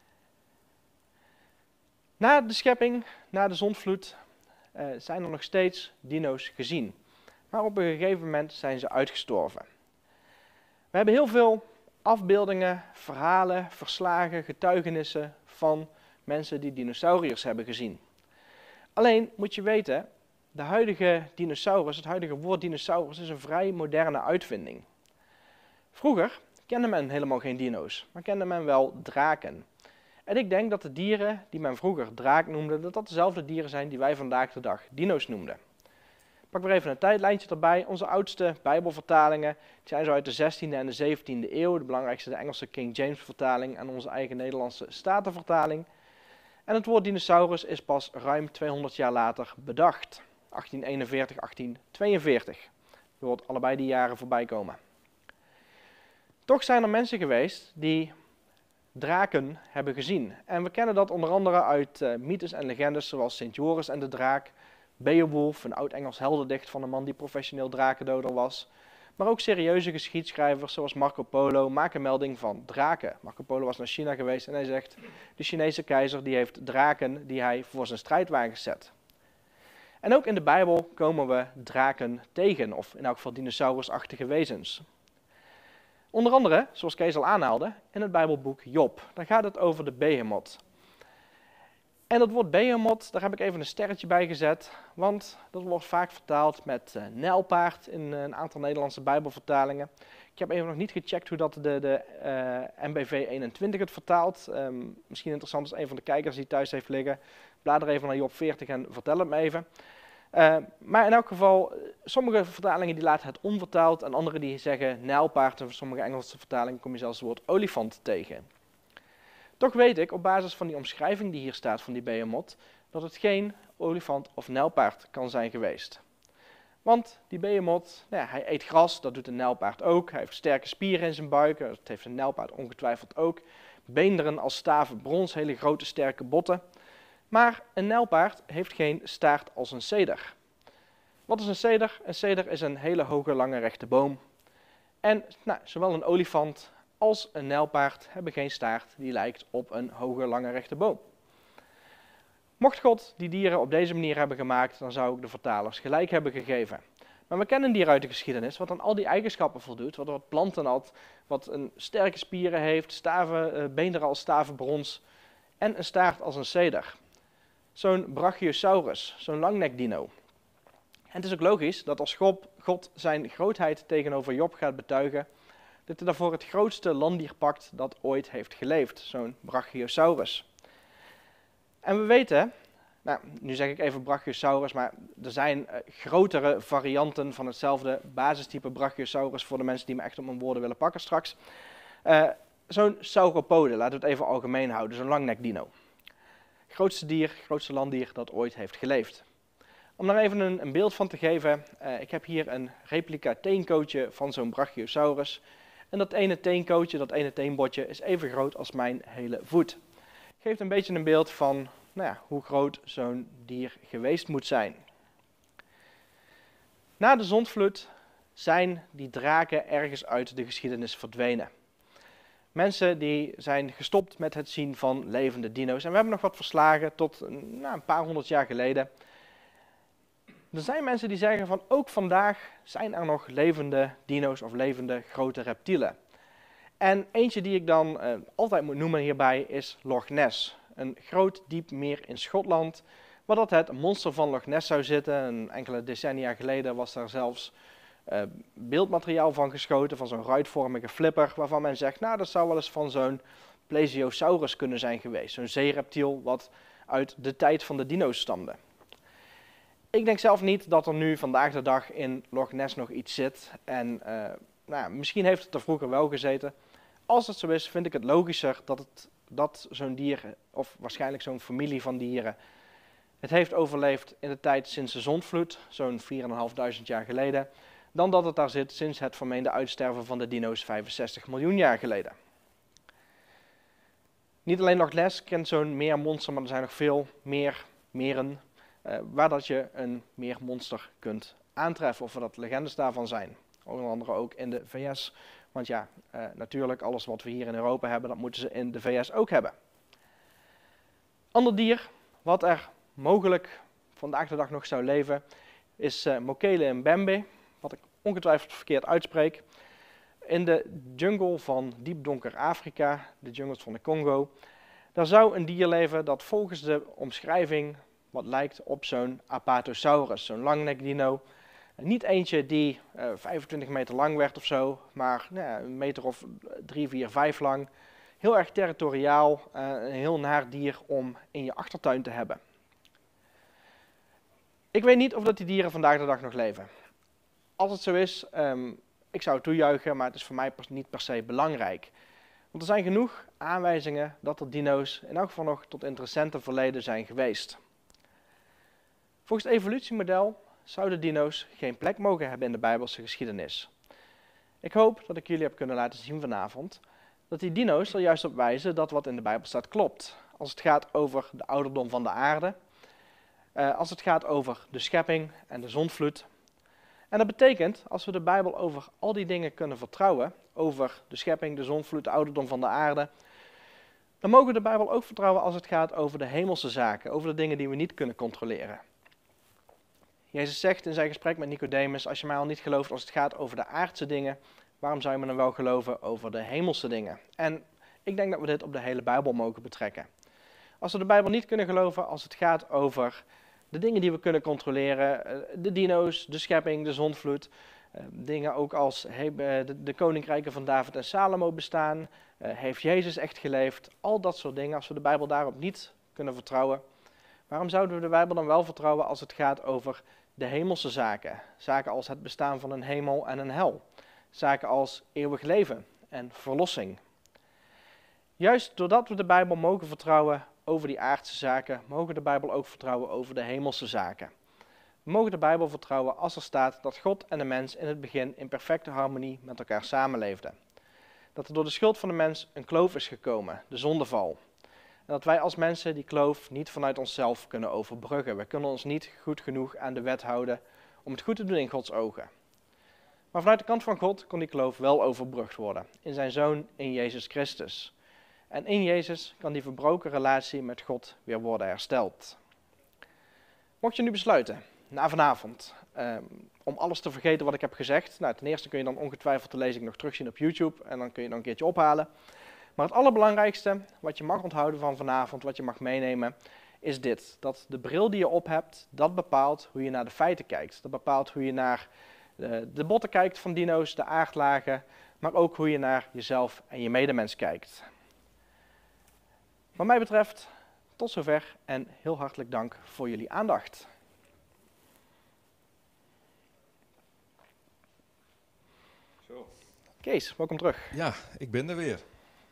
Na de schepping, na de zondvloed, uh, zijn er nog steeds dino's gezien. Maar op een gegeven moment zijn ze uitgestorven. We hebben heel veel afbeeldingen, verhalen, verslagen, getuigenissen van mensen die dinosauriërs hebben gezien. Alleen moet je weten, de huidige dinosaurus, het huidige woord dinosaurus, is een vrij moderne uitvinding. Vroeger kende men helemaal geen dino's, maar kende men wel draken. En ik denk dat de dieren die men vroeger draak noemde, dat dat dezelfde dieren zijn die wij vandaag de dag dino's noemden. Pak weer even een tijdlijntje erbij. Onze oudste Bijbelvertalingen zijn zo uit de zestiende en de zeventiende eeuw. De belangrijkste de Engelse King James vertaling en onze eigen Nederlandse Statenvertaling. En het woord dinosaurus is pas ruim tweehonderd jaar later bedacht. achttien eenenveertig, achttien tweeënveertig. Je hoort allebei die jaren voorbij komen. Toch zijn er mensen geweest die draken hebben gezien. En we kennen dat onder andere uit uh, mythes en legendes zoals Sint Joris en de draak, Beowulf, een oud-Engels heldendicht van een man die professioneel drakendoder was. Maar ook serieuze geschiedschrijvers zoals Marco Polo maken melding van draken. Marco Polo was naar China geweest en hij zegt, de Chinese keizer die heeft draken die hij voor zijn strijdwagens zet. En ook in de Bijbel komen we draken tegen, of in elk geval dinosaurusachtige wezens. Onder andere, zoals Kees al aanhaalde, in het Bijbelboek Job. Daar gaat het over de Behemoth. En dat woord Behemoth, daar heb ik even een sterretje bij gezet, want dat wordt vaak vertaald met uh, nijlpaard in uh, een aantal Nederlandse Bijbelvertalingen. Ik heb even nog niet gecheckt hoe dat de, de uh, M B V eenentwintig het vertaalt. Um, misschien interessant als een van de kijkers die thuis heeft liggen. Blader even naar Job veertig en vertel het me even. Uh, maar in elk geval, sommige vertalingen die laten het onvertaald en andere die zeggen nijlpaard. En voor sommige Engelse vertalingen kom je zelfs het woord olifant tegen. Toch weet ik op basis van die omschrijving die hier staat van die Behemoth, dat het geen olifant of nijlpaard kan zijn geweest. Want die Behemoth, nou ja, hij eet gras, dat doet een nijlpaard ook. Hij heeft sterke spieren in zijn buik, dat heeft een nijlpaard ongetwijfeld ook. Beenderen als staven brons, hele grote sterke botten. Maar een nijlpaard heeft geen staart als een ceder. Wat is een ceder? Een ceder is een hele hoge, lange, rechte boom. En nou, zowel een olifant als een nijlpaard hebben geen staart die lijkt op een hoge, lange, rechte boom. Mocht God die dieren op deze manier hebben gemaakt, dan zou ik de vertalers gelijk hebben gegeven. Maar we kennen een dier uit de geschiedenis wat aan al die eigenschappen voldoet, wat wat planten had, wat een sterke spieren heeft, staven, beenderen als staven brons en een staart als een ceder. Zo'n Brachiosaurus, zo'n langnekdino. En het is ook logisch dat als God, God zijn grootheid tegenover Job gaat betuigen, dat hij daarvoor het grootste landdier pakt dat ooit heeft geleefd, zo'n Brachiosaurus. En we weten, nou, nu zeg ik even Brachiosaurus, maar er zijn uh, grotere varianten van hetzelfde basistype Brachiosaurus voor de mensen die me echt op mijn woorden willen pakken straks. Uh, zo'n Sauropode, laten we het even algemeen houden, zo'n langnekdino. Grootste dier, grootste landdier dat ooit heeft geleefd. Om daar even een, een beeld van te geven, uh, ik heb hier een replica teenkootje van zo'n Brachiosaurus. En dat ene teenkootje, dat ene teenbotje, is even groot als mijn hele voet. Geeft een beetje een beeld van nou ja, hoe groot zo'n dier geweest moet zijn. Na de zondvloed zijn die draken ergens uit de geschiedenis verdwenen. Mensen die zijn gestopt met het zien van levende dino's. En we hebben nog wat verslagen tot nou, een paar honderd jaar geleden. Er zijn mensen die zeggen van ook vandaag zijn er nog levende dino's of levende grote reptielen. En eentje die ik dan uh, altijd moet noemen hierbij is Loch Ness. Een groot diep meer in Schotland, waar dat het monster van Loch Ness zou zitten. En enkele decennia geleden was daar zelfs uh, beeldmateriaal van geschoten, van zo'n ruitvormige flipper, waarvan men zegt, nou dat zou wel eens van zo'n Plesiosaurus kunnen zijn geweest. Zo'n zeereptiel wat uit de tijd van de dino's stamde. Ik denk zelf niet dat er nu vandaag de dag in Loch Ness nog iets zit. En uh, nou ja, misschien heeft het er vroeger wel gezeten. Als het zo is, vind ik het logischer dat, het, dat zo'n dier, of waarschijnlijk zo'n familie van dieren, het heeft overleefd in de tijd sinds de zondvloed, zo'n vierduizend jaar geleden, dan dat het daar zit sinds het vermeende uitsterven van de dino's vijfenzestig miljoen jaar geleden. Niet alleen Loch Ness kent zo'n meermonster, maar er zijn nog veel meer meren uh, waar dat je een meermonster kunt aantreffen, of er dat legendes daarvan zijn. Onder andere ook in de V S, want ja, uh, natuurlijk alles wat we hier in Europa hebben, dat moeten ze in de V S ook hebben. Ander dier wat er mogelijk vandaag de dag nog zou leven, is uh, Mokele mbembe, wat ik ongetwijfeld verkeerd uitspreek. In de jungle van diepdonker Afrika, de jungles van de Congo, daar zou een dier leven dat volgens de omschrijving wat lijkt op zo'n Apatosaurus, zo'n langnekdino. Niet eentje die uh, vijfentwintig meter lang werd of zo, maar nou, een meter of drie, vier, vijf lang. Heel erg territoriaal, uh, een heel naar dier om in je achtertuin te hebben. Ik weet niet of dat die dieren vandaag de dag nog leven. Als het zo is, um, ik zou het toejuichen, maar het is voor mij niet per se belangrijk. Want er zijn genoeg aanwijzingen dat er dino's in elk geval nog tot in het recente verleden zijn geweest. Volgens het evolutiemodel zouden dino's geen plek mogen hebben in de Bijbelse geschiedenis. Ik hoop dat ik jullie heb kunnen laten zien vanavond dat die dino's er juist op wijzen dat wat in de Bijbel staat klopt. Als het gaat over de ouderdom van de aarde, uh, als het gaat over de schepping en de zondvloed. En dat betekent, als we de Bijbel over al die dingen kunnen vertrouwen, over de schepping, de zondvloed, de ouderdom van de aarde, dan mogen we de Bijbel ook vertrouwen als het gaat over de hemelse zaken, over de dingen die we niet kunnen controleren. Jezus zegt in zijn gesprek met Nicodemus, als je mij al niet gelooft als het gaat over de aardse dingen, waarom zou je me dan wel geloven over de hemelse dingen? En ik denk dat we dit op de hele Bijbel mogen betrekken. Als we de Bijbel niet kunnen geloven als het gaat over de dingen die we kunnen controleren, de dino's, de schepping, de zondvloed, dingen ook als de koninkrijken van David en Salomo bestaan, heeft Jezus echt geleefd, al dat soort dingen, als we de Bijbel daarop niet kunnen vertrouwen, waarom zouden we de Bijbel dan wel vertrouwen als het gaat over de hemelse zaken? Zaken als het bestaan van een hemel en een hel. Zaken als eeuwig leven en verlossing. Juist doordat we de Bijbel mogen vertrouwen over die aardse zaken, mogen we de Bijbel ook vertrouwen over de hemelse zaken. We mogen de Bijbel vertrouwen als er staat dat God en de mens in het begin in perfecte harmonie met elkaar samenleefden. Dat er door de schuld van de mens een kloof is gekomen, de zondeval. En dat wij als mensen die kloof niet vanuit onszelf kunnen overbruggen. We kunnen ons niet goed genoeg aan de wet houden om het goed te doen in Gods ogen. Maar vanuit de kant van God kon die kloof wel overbrugd worden, in zijn Zoon, in Jezus Christus. En in Jezus kan die verbroken relatie met God weer worden hersteld. Mocht je nu besluiten, na vanavond, eh, om alles te vergeten wat ik heb gezegd. Nou, ten eerste kun je dan ongetwijfeld de lezing nog terugzien op YouTube en dan kun je dan een keertje ophalen. Maar het allerbelangrijkste wat je mag onthouden van vanavond, wat je mag meenemen, is dit. Dat de bril die je op hebt, dat bepaalt hoe je naar de feiten kijkt. Dat bepaalt hoe je naar de, de botten kijkt van dino's, de aardlagen, maar ook hoe je naar jezelf en je medemens kijkt. Wat mij betreft, tot zover en heel hartelijk dank voor jullie aandacht. Zo. Kees, welkom terug. Ja, ik ben er weer.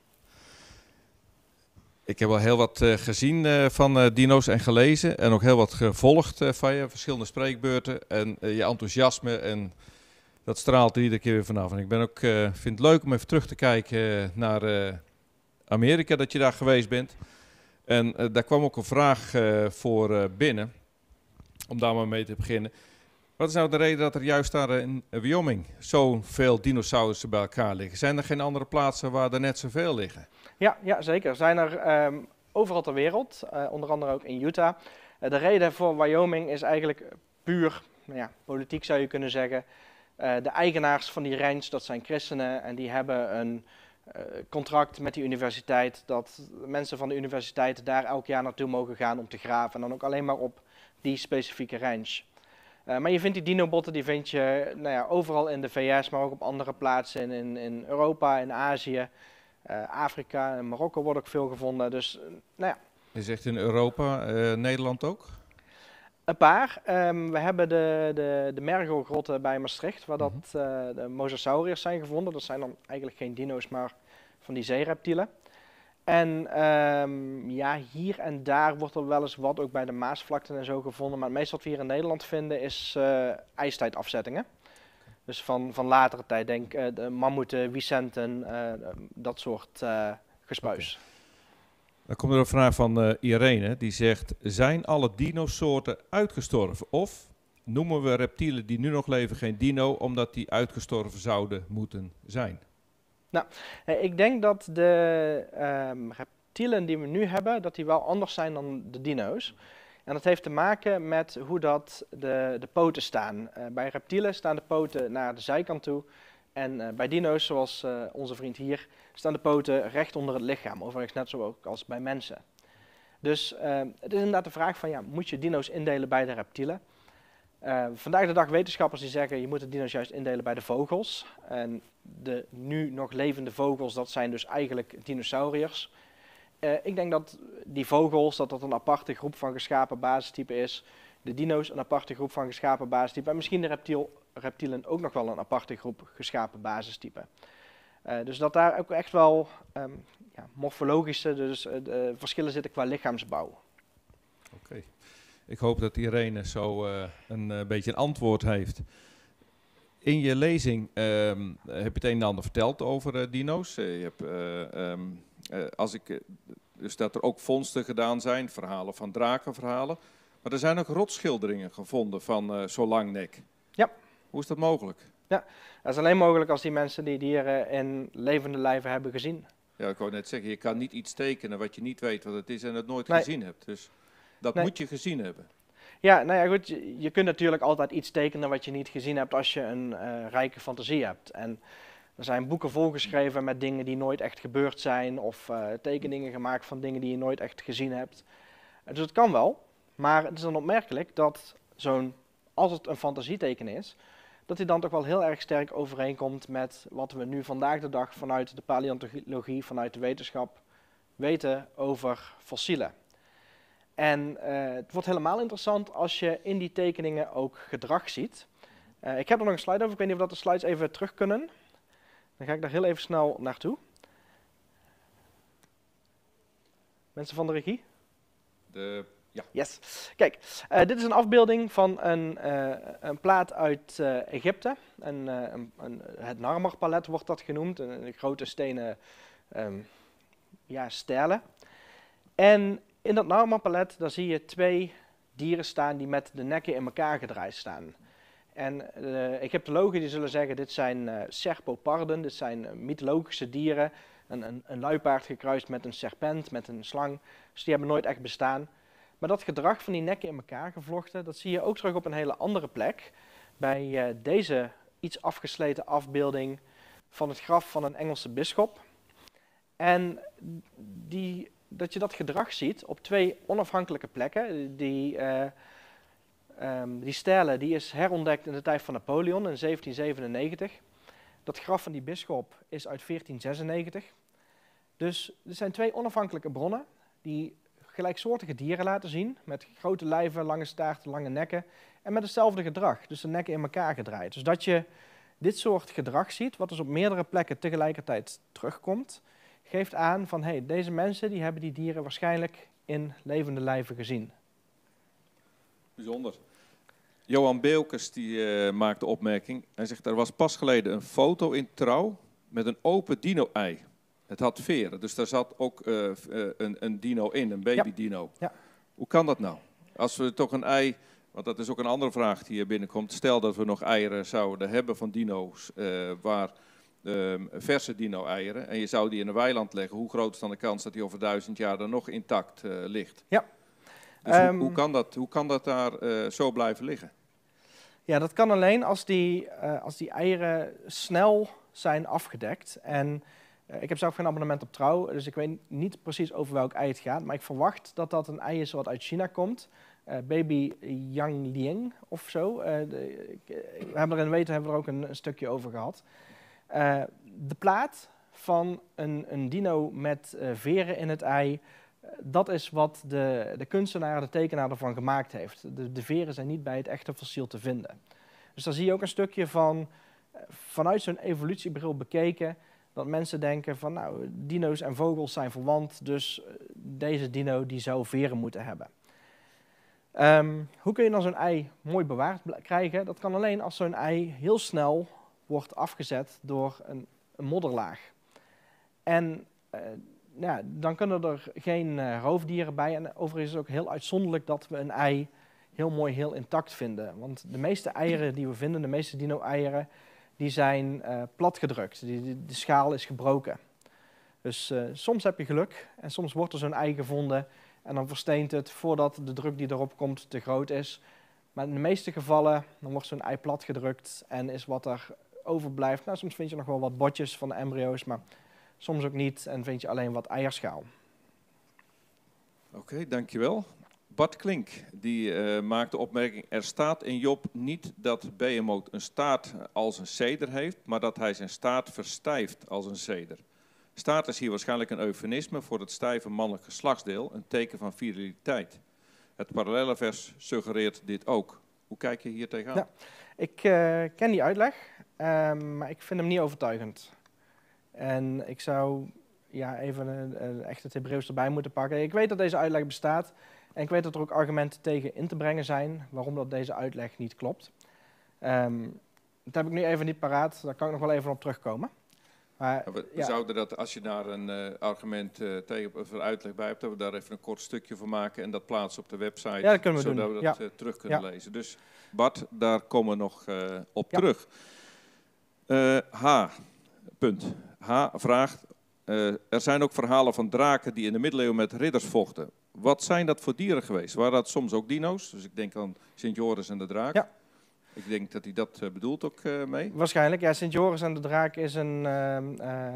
Ik heb al heel wat uh, gezien uh, van uh, dino's en gelezen en ook heel wat gevolgd uh, van je, verschillende spreekbeurten en uh, je enthousiasme en dat straalt er iedere keer weer vanaf. En ik ben ook, uh, vind het leuk om even terug te kijken uh, naar uh, Amerika, dat je daar geweest bent. En uh, daar kwam ook een vraag uh, voor uh, binnen, om daar maar mee te beginnen. Wat is nou de reden dat er juist daar in Wyoming zoveel dinosaurussen bij elkaar liggen? Zijn er geen andere plaatsen waar er net zoveel liggen? Ja, ja zeker. Er zijn er um, overal ter wereld, uh, onder andere ook in Utah. Uh, de reden voor Wyoming is eigenlijk puur nou ja, politiek, zou je kunnen zeggen. Uh, de eigenaars van die ranch, dat zijn christenen en die hebben een uh, contract met die universiteit dat mensen van de universiteit daar elk jaar naartoe mogen gaan om te graven. En dan ook alleen maar op die specifieke ranch. Uh, maar je vindt die dinobotten, die vind je nou ja, overal in de V S, maar ook op andere plaatsen in, in, in Europa, in Azië, uh, Afrika en Marokko wordt ook veel gevonden. Dus, uh, nou ja. Je zegt in Europa, uh, Nederland ook? Een paar. Um, we hebben de, de, de Mergelgrotten bij Maastricht, waar dat, uh, de mosasauriërs zijn gevonden. Dat zijn dan eigenlijk geen dino's, maar van die zeereptielen. En um, ja, hier en daar wordt er wel eens wat ook bij de Maasvlakten en zo gevonden. Maar het meeste wat we hier in Nederland vinden is uh, ijstijdafzettingen. Dus van, van latere tijd, denk uh, de mammoeten, Vicenten, uh, dat soort uh, gespuis. Okay. Dan komt er een vraag van uh, Irene, die zegt: zijn alle dinosoorten uitgestorven? Of noemen we reptielen die nu nog leven geen dino, omdat die uitgestorven zouden moeten zijn? Nou, ik denk dat de um, reptielen die we nu hebben, dat die wel anders zijn dan de dino's. En dat heeft te maken met hoe dat de, de poten staan. Uh, bij reptielen staan de poten naar de zijkant toe. En uh, bij dino's, zoals uh, onze vriend hier, staan de poten recht onder het lichaam. Overigens net zo ook als bij mensen. Dus uh, het is inderdaad de vraag van, ja, moet je dino's indelen bij de reptielen? Uh, vandaag de dag wetenschappers die zeggen, je moet de dino's juist indelen bij de vogels. En de nu nog levende vogels, dat zijn dus eigenlijk dinosauriërs. Uh, ik denk dat die vogels, dat dat een aparte groep van geschapen basistypen is. De dino's een aparte groep van geschapen basistypen. En misschien de reptiel, reptielen ook nog wel een aparte groep geschapen basistypen. Uh, dus dat daar ook echt wel um, ja, morfologische dus, uh, de verschillen zitten qua lichaamsbouw. Oké. Okay. Ik hoop dat Irene zo uh, een uh, beetje een antwoord heeft. In je lezing um, heb je het een en ander verteld over uh, dino's. Uh, je hebt, uh, um, uh, als ik, uh, dus dat er ook vondsten gedaan zijn, verhalen van drakenverhalen. Maar er zijn ook rotschilderingen gevonden van uh, zo'n lang nek. Ja. Hoe is dat mogelijk? Ja, dat is alleen mogelijk als die mensen die dieren in levende lijven hebben gezien. Ja, ik wou net zeggen, je kan niet iets tekenen wat je niet weet wat het is en het nooit nee. gezien hebt. Dus dat nee. moet je gezien hebben. Ja, nou ja, goed, je, je kunt natuurlijk altijd iets tekenen wat je niet gezien hebt als je een uh, rijke fantasie hebt. En er zijn boeken volgeschreven met dingen die nooit echt gebeurd zijn of uh, tekeningen gemaakt van dingen die je nooit echt gezien hebt. Uh, dus het kan wel, maar het is dan opmerkelijk dat zo'n, als het een fantasieteken is, dat hij dan toch wel heel erg sterk overeenkomt met wat we nu vandaag de dag vanuit de paleontologie, vanuit de wetenschap weten over fossielen. En uh, het wordt helemaal interessant als je in die tekeningen ook gedrag ziet. Uh, ik heb er nog een slide over, ik weet niet of dat de slides even terug kunnen. Dan ga ik daar heel even snel naartoe. Mensen van de regie? De, ja. Yes. Kijk, uh, dit is een afbeelding van een, uh, een plaat uit uh, Egypte. Een, uh, een, een, het Narmerpalet wordt dat genoemd, een, een grote stenen um, ja, stelen. En in dat Narmerpalet, daar zie je twee dieren staan die met de nekken in elkaar gedraaid staan. En de Egyptologen die zullen zeggen, dit zijn uh, serpoparden, dit zijn uh, mythologische dieren. Een, een, een luipaard gekruist met een serpent, met een slang. Dus die hebben nooit echt bestaan. Maar dat gedrag van die nekken in elkaar gevlochten, dat zie je ook terug op een hele andere plek. Bij uh, deze iets afgesleten afbeelding van het graf van een Engelse bisschop. En die... dat je dat gedrag ziet op twee onafhankelijke plekken. Die, uh, um, die stele die is herontdekt in de tijd van Napoleon in zeventien zevenennegentig. Dat graf van die bisschop is uit veertien zesennegentig. Dus er zijn twee onafhankelijke bronnen die gelijksoortige dieren laten zien. Met grote lijven, lange staarten, lange nekken. En met hetzelfde gedrag, dus de nekken in elkaar gedraaid. Dus dat je dit soort gedrag ziet, wat dus op meerdere plekken tegelijkertijd terugkomt, geeft aan van, hé, hey, deze mensen die hebben die dieren waarschijnlijk in levende lijven gezien. Bijzonder. Johan Beelkes die uh, maakt de opmerking. Hij zegt, er was pas geleden een foto in Trouw met een open dino-ei. Het had veren, dus daar zat ook uh, uh, een, een dino in, een baby-dino. Ja. Ja. Hoe kan dat nou? Als we toch een ei Want dat is ook een andere vraag die hier binnenkomt. Stel dat we nog eieren zouden hebben van dino's, uh, waar um, verse dino-eieren, en je zou die in een weiland leggen. Hoe groot is dan de kans dat die over duizend jaar er nog intact uh, ligt? Ja. Dus um, hoe, hoe, kan dat, hoe kan dat daar uh, zo blijven liggen? Ja, dat kan alleen als die, uh, als die eieren snel zijn afgedekt. En uh, ik heb zelf geen abonnement op Trouw, dus ik weet niet precies over welk ei het gaat. Maar ik verwacht dat dat een ei is wat uit China komt. Uh, baby Yangliang of zo. Uh, de, ik, we hebben er in Weten hebben we er ook een, een stukje over gehad. Uh, de plaat van een, een dino met uh, veren in het ei, uh, dat is wat de, de kunstenaar, de tekenaar ervan gemaakt heeft. De, de veren zijn niet bij het echte fossiel te vinden. Dus daar zie je ook een stukje van, uh, vanuit zo'n evolutiebril bekeken, dat mensen denken van nou, dino's en vogels zijn verwant, dus uh, deze dino die zou veren moeten hebben. Um, hoe kun je dan zo'n ei mooi bewaard krijgen? Dat kan alleen als zo'n ei heel snel wordt afgezet door een, een modderlaag. En uh, ja, dan kunnen er geen uh, roofdieren bij. En overigens is het ook heel uitzonderlijk dat we een ei heel mooi, heel intact vinden. Want de meeste eieren die we vinden, de meeste dino-eieren, die zijn uh, platgedrukt. Die, die, de schaal is gebroken. Dus uh, soms heb je geluk en soms wordt er zo'n ei gevonden en dan versteent het voordat de druk die erop komt te groot is. Maar in de meeste gevallen dan wordt zo'n ei platgedrukt en is wat er overblijft. Nou, soms vind je nog wel wat botjes van de embryo's, maar soms ook niet en vind je alleen wat eierschaal. Oké, okay, dankjewel. Bart Klink die uh, maakt de opmerking: er staat in Job niet dat Behemoth een staart als een ceder heeft, maar dat hij zijn staart verstijft als een ceder. Staart is hier waarschijnlijk een eufemisme voor het stijve mannelijk geslachtsdeel, een teken van viriliteit. Het parallelle vers suggereert dit ook. Hoe kijk je hier tegenaan? Ja, ik uh, ken die uitleg, uh, maar ik vind hem niet overtuigend. En ik zou ja, even uh, uh, echt het Hebreeuws erbij moeten pakken. Ik weet dat deze uitleg bestaat en ik weet dat er ook argumenten tegen in te brengen zijn waarom dat deze uitleg niet klopt. Um, dat heb ik nu even niet paraat, daar kan ik nog wel even op terugkomen. Maar, ja, we ja. zouden dat, als je daar een uh, argument uh, tegen of een uitleg bij hebt, dat we daar even een kort stukje van maken en dat plaatsen op de website, ja, dat kunnen we zodat doen. we dat ja. uh, terug kunnen ja. lezen. Dus Bart, daar komen we nog uh, op ja. terug. Uh, H. Punt. H. vraagt, uh, er zijn ook verhalen van draken die in de middeleeuwen met ridders vochten. Wat zijn dat voor dieren geweest? Waren dat soms ook dino's? Dus ik denk aan Sint Joris en de draak. Ja. Ik denk dat hij dat uh, bedoelt ook uh, mee. Waarschijnlijk, ja. Sint Joris en de draak is een, uh, uh,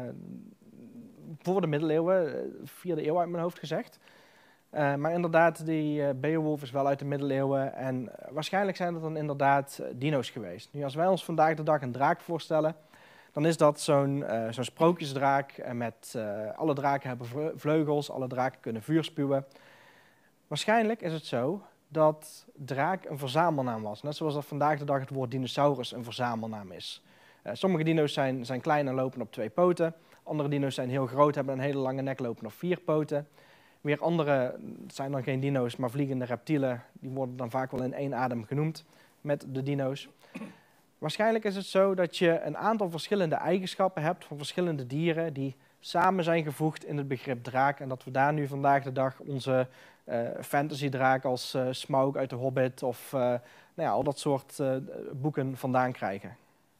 voor de middeleeuwen, vierde eeuw uit mijn hoofd gezegd. Uh, maar inderdaad, die uh, Beowulf is wel uit de middeleeuwen en uh, waarschijnlijk zijn het dan inderdaad uh, dino's geweest. Nu, als wij ons vandaag de dag een draak voorstellen, dan is dat zo'n uh, zo'n sprookjesdraak uh, met uh, alle draken hebben vleugels, alle draken kunnen vuur spuwen. Waarschijnlijk is het zo dat draak een verzamelnaam was. Net zoals dat vandaag de dag het woord dinosaurus een verzamelnaam is. Uh, sommige dino's zijn, zijn klein en lopen op twee poten. Andere dino's zijn heel groot, hebben een hele lange nek, lopen op vier poten. Weer andere zijn dan geen dino's, maar vliegende reptielen. Die worden dan vaak wel in één adem genoemd met de dino's. Waarschijnlijk is het zo dat je een aantal verschillende eigenschappen hebt van verschillende dieren die samen zijn gevoegd in het begrip draak. En dat we daar nu vandaag de dag onze uh, fantasy-draak als uh, Smaug uit de Hobbit of uh, nou ja, al dat soort uh, boeken vandaan krijgen.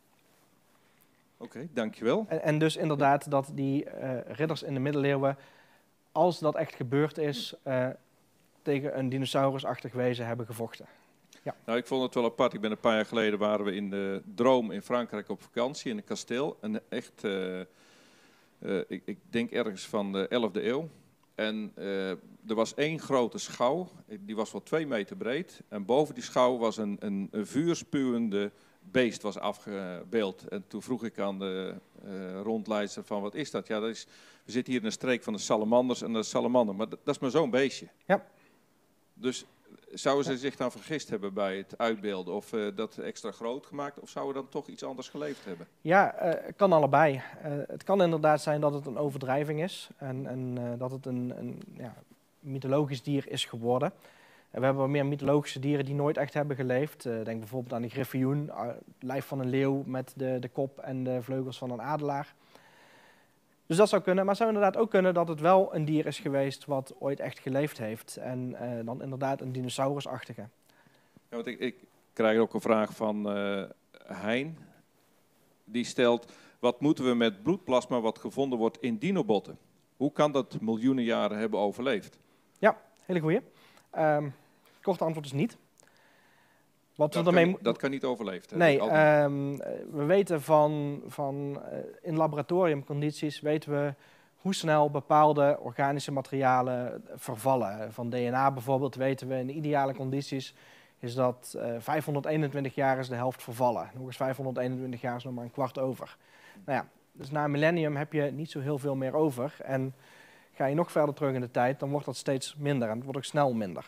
Oké, okay, dankjewel. En, en dus inderdaad dat die uh, ridders in de middeleeuwen, als dat echt gebeurd is, uh, tegen een dinosaurusachtig wezen hebben gevochten. Ja. Nou, ik vond het wel apart. Ik ben een paar jaar geleden waren we in de Droom in Frankrijk op vakantie in een kasteel. En echt, uh, uh, ik, ik denk ergens van de elfde eeuw. En uh, er was één grote schouw, die was wel twee meter breed. En boven die schouw was een, een, een vuurspuwende beest was afgebeeld. En toen vroeg ik aan de uh, rondleidster van wat is dat? Ja, dat is, we zitten hier in een streek van de salamanders en dat is salamander. Maar dat, dat is maar zo'n beestje. Ja. Dus zouden ze ja. zich dan vergist hebben bij het uitbeelden of uh, dat extra groot gemaakt? Of zouden we dan toch iets anders geleefd hebben? Ja, uh, het kan allebei. Uh, het kan inderdaad zijn dat het een overdrijving is. En, en uh, dat het een, een ja, mythologisch dier is geworden. En we hebben wel meer mythologische dieren die nooit echt hebben geleefd. Uh, denk bijvoorbeeld aan de griffioen, uh, lijf van een leeuw met de, de kop en de vleugels van een adelaar. Dus dat zou kunnen, maar het zou inderdaad ook kunnen dat het wel een dier is geweest wat ooit echt geleefd heeft. En uh, dan inderdaad een dinosaurusachtige. Ja, want ik, ik krijg ook een vraag van uh, Hein. Die stelt, wat moeten we met bloedplasma wat gevonden wordt in dinobotten? Hoe kan dat miljoenen jaren hebben overleefd? Ja, hele goeie. Um, korte antwoord is niet. Wat dat, we kan, ermee... dat kan niet overleefd hebben. Nee, um, we weten van, van uh, in laboratoriumcondities weten we hoe snel bepaalde organische materialen vervallen. Van D N A bijvoorbeeld weten we in ideale condities is dat uh, vijfhonderdeenentwintig jaar is de helft vervallen. Nog eens vijfhonderdeenentwintig jaar is nog maar een kwart over. Nou ja, dus na een millennium heb je niet zo heel veel meer over. En ga je nog verder terug in de tijd, dan wordt dat steeds minder. En het wordt ook snel minder.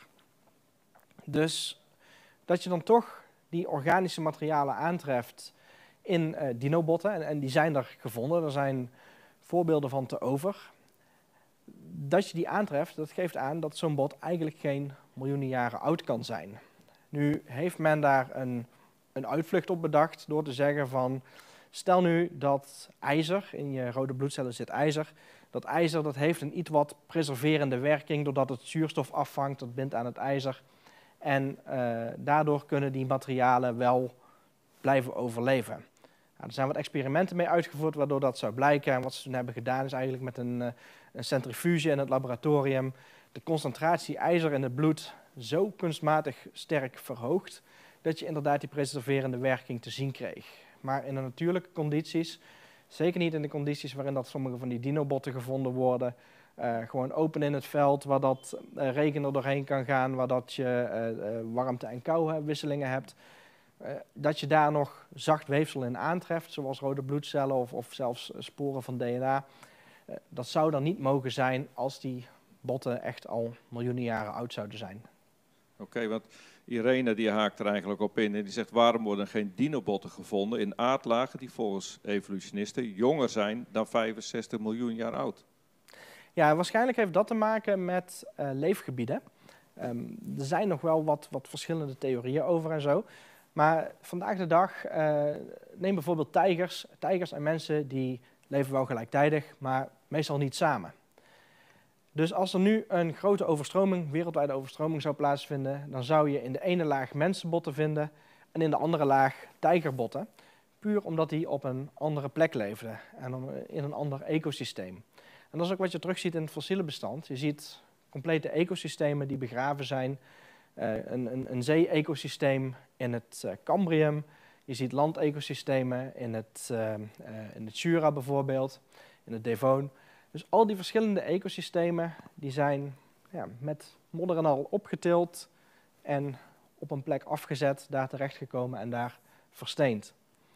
Dus dat je dan toch die organische materialen aantreft in uh, dinobotten. En, en die zijn er gevonden. Er zijn voorbeelden van te over. Dat je die aantreft, dat geeft aan dat zo'n bot eigenlijk geen miljoenen jaren oud kan zijn. Nu heeft men daar een, een uitvlucht op bedacht door te zeggen van, stel nu dat ijzer, in je rode bloedcellen zit ijzer, dat ijzer dat heeft een iets wat preserverende werking doordat het zuurstof afvangt, dat bindt aan het ijzer. En uh, daardoor kunnen die materialen wel blijven overleven. Nou, er zijn wat experimenten mee uitgevoerd waardoor dat zou blijken. En wat ze toen hebben gedaan is eigenlijk met een, uh, een centrifuge in het laboratorium de concentratie ijzer in het bloed zo kunstmatig sterk verhoogd dat je inderdaad die preserverende werking te zien kreeg. Maar in de natuurlijke condities, zeker niet in de condities waarin dat sommige van die dinobotten gevonden worden, uh, gewoon open in het veld, waar dat uh, regen er doorheen kan gaan, waar dat je uh, uh, warmte- en kouwisselingen hebt, uh, dat je daar nog zacht weefsel in aantreft, zoals rode bloedcellen of, of zelfs sporen van D N A. Uh, dat zou dan niet mogen zijn als die botten echt al miljoenen jaren oud zouden zijn. Oké, okay, want Irene die haakt er eigenlijk op in en die zegt, waarom worden geen dinobotten gevonden in aardlagen die volgens evolutionisten jonger zijn dan vijfenzestig miljoen jaar oud? Ja, waarschijnlijk heeft dat te maken met uh, leefgebieden. Um, er zijn nog wel wat, wat verschillende theorieën over en zo. Maar vandaag de dag, uh, neem bijvoorbeeld tijgers. Tijgers en mensen die leven wel gelijktijdig, maar meestal niet samen. Dus als er nu een grote overstroming, wereldwijde overstroming zou plaatsvinden, dan zou je in de ene laag mensenbotten vinden en in de andere laag tijgerbotten. Puur omdat die op een andere plek leefden en in een ander ecosysteem. En dat is ook wat je terugziet in het fossiele bestand. Je ziet complete ecosystemen die begraven zijn. Uh, een, een, een zee-ecosysteem in het uh, Cambrium. Je ziet landecosystemen in het, uh, uh, in het Jura bijvoorbeeld, in het Devon. Dus al die verschillende ecosystemen die zijn ja, met modder en al opgetild en op een plek afgezet, daar terechtgekomen en daar versteend.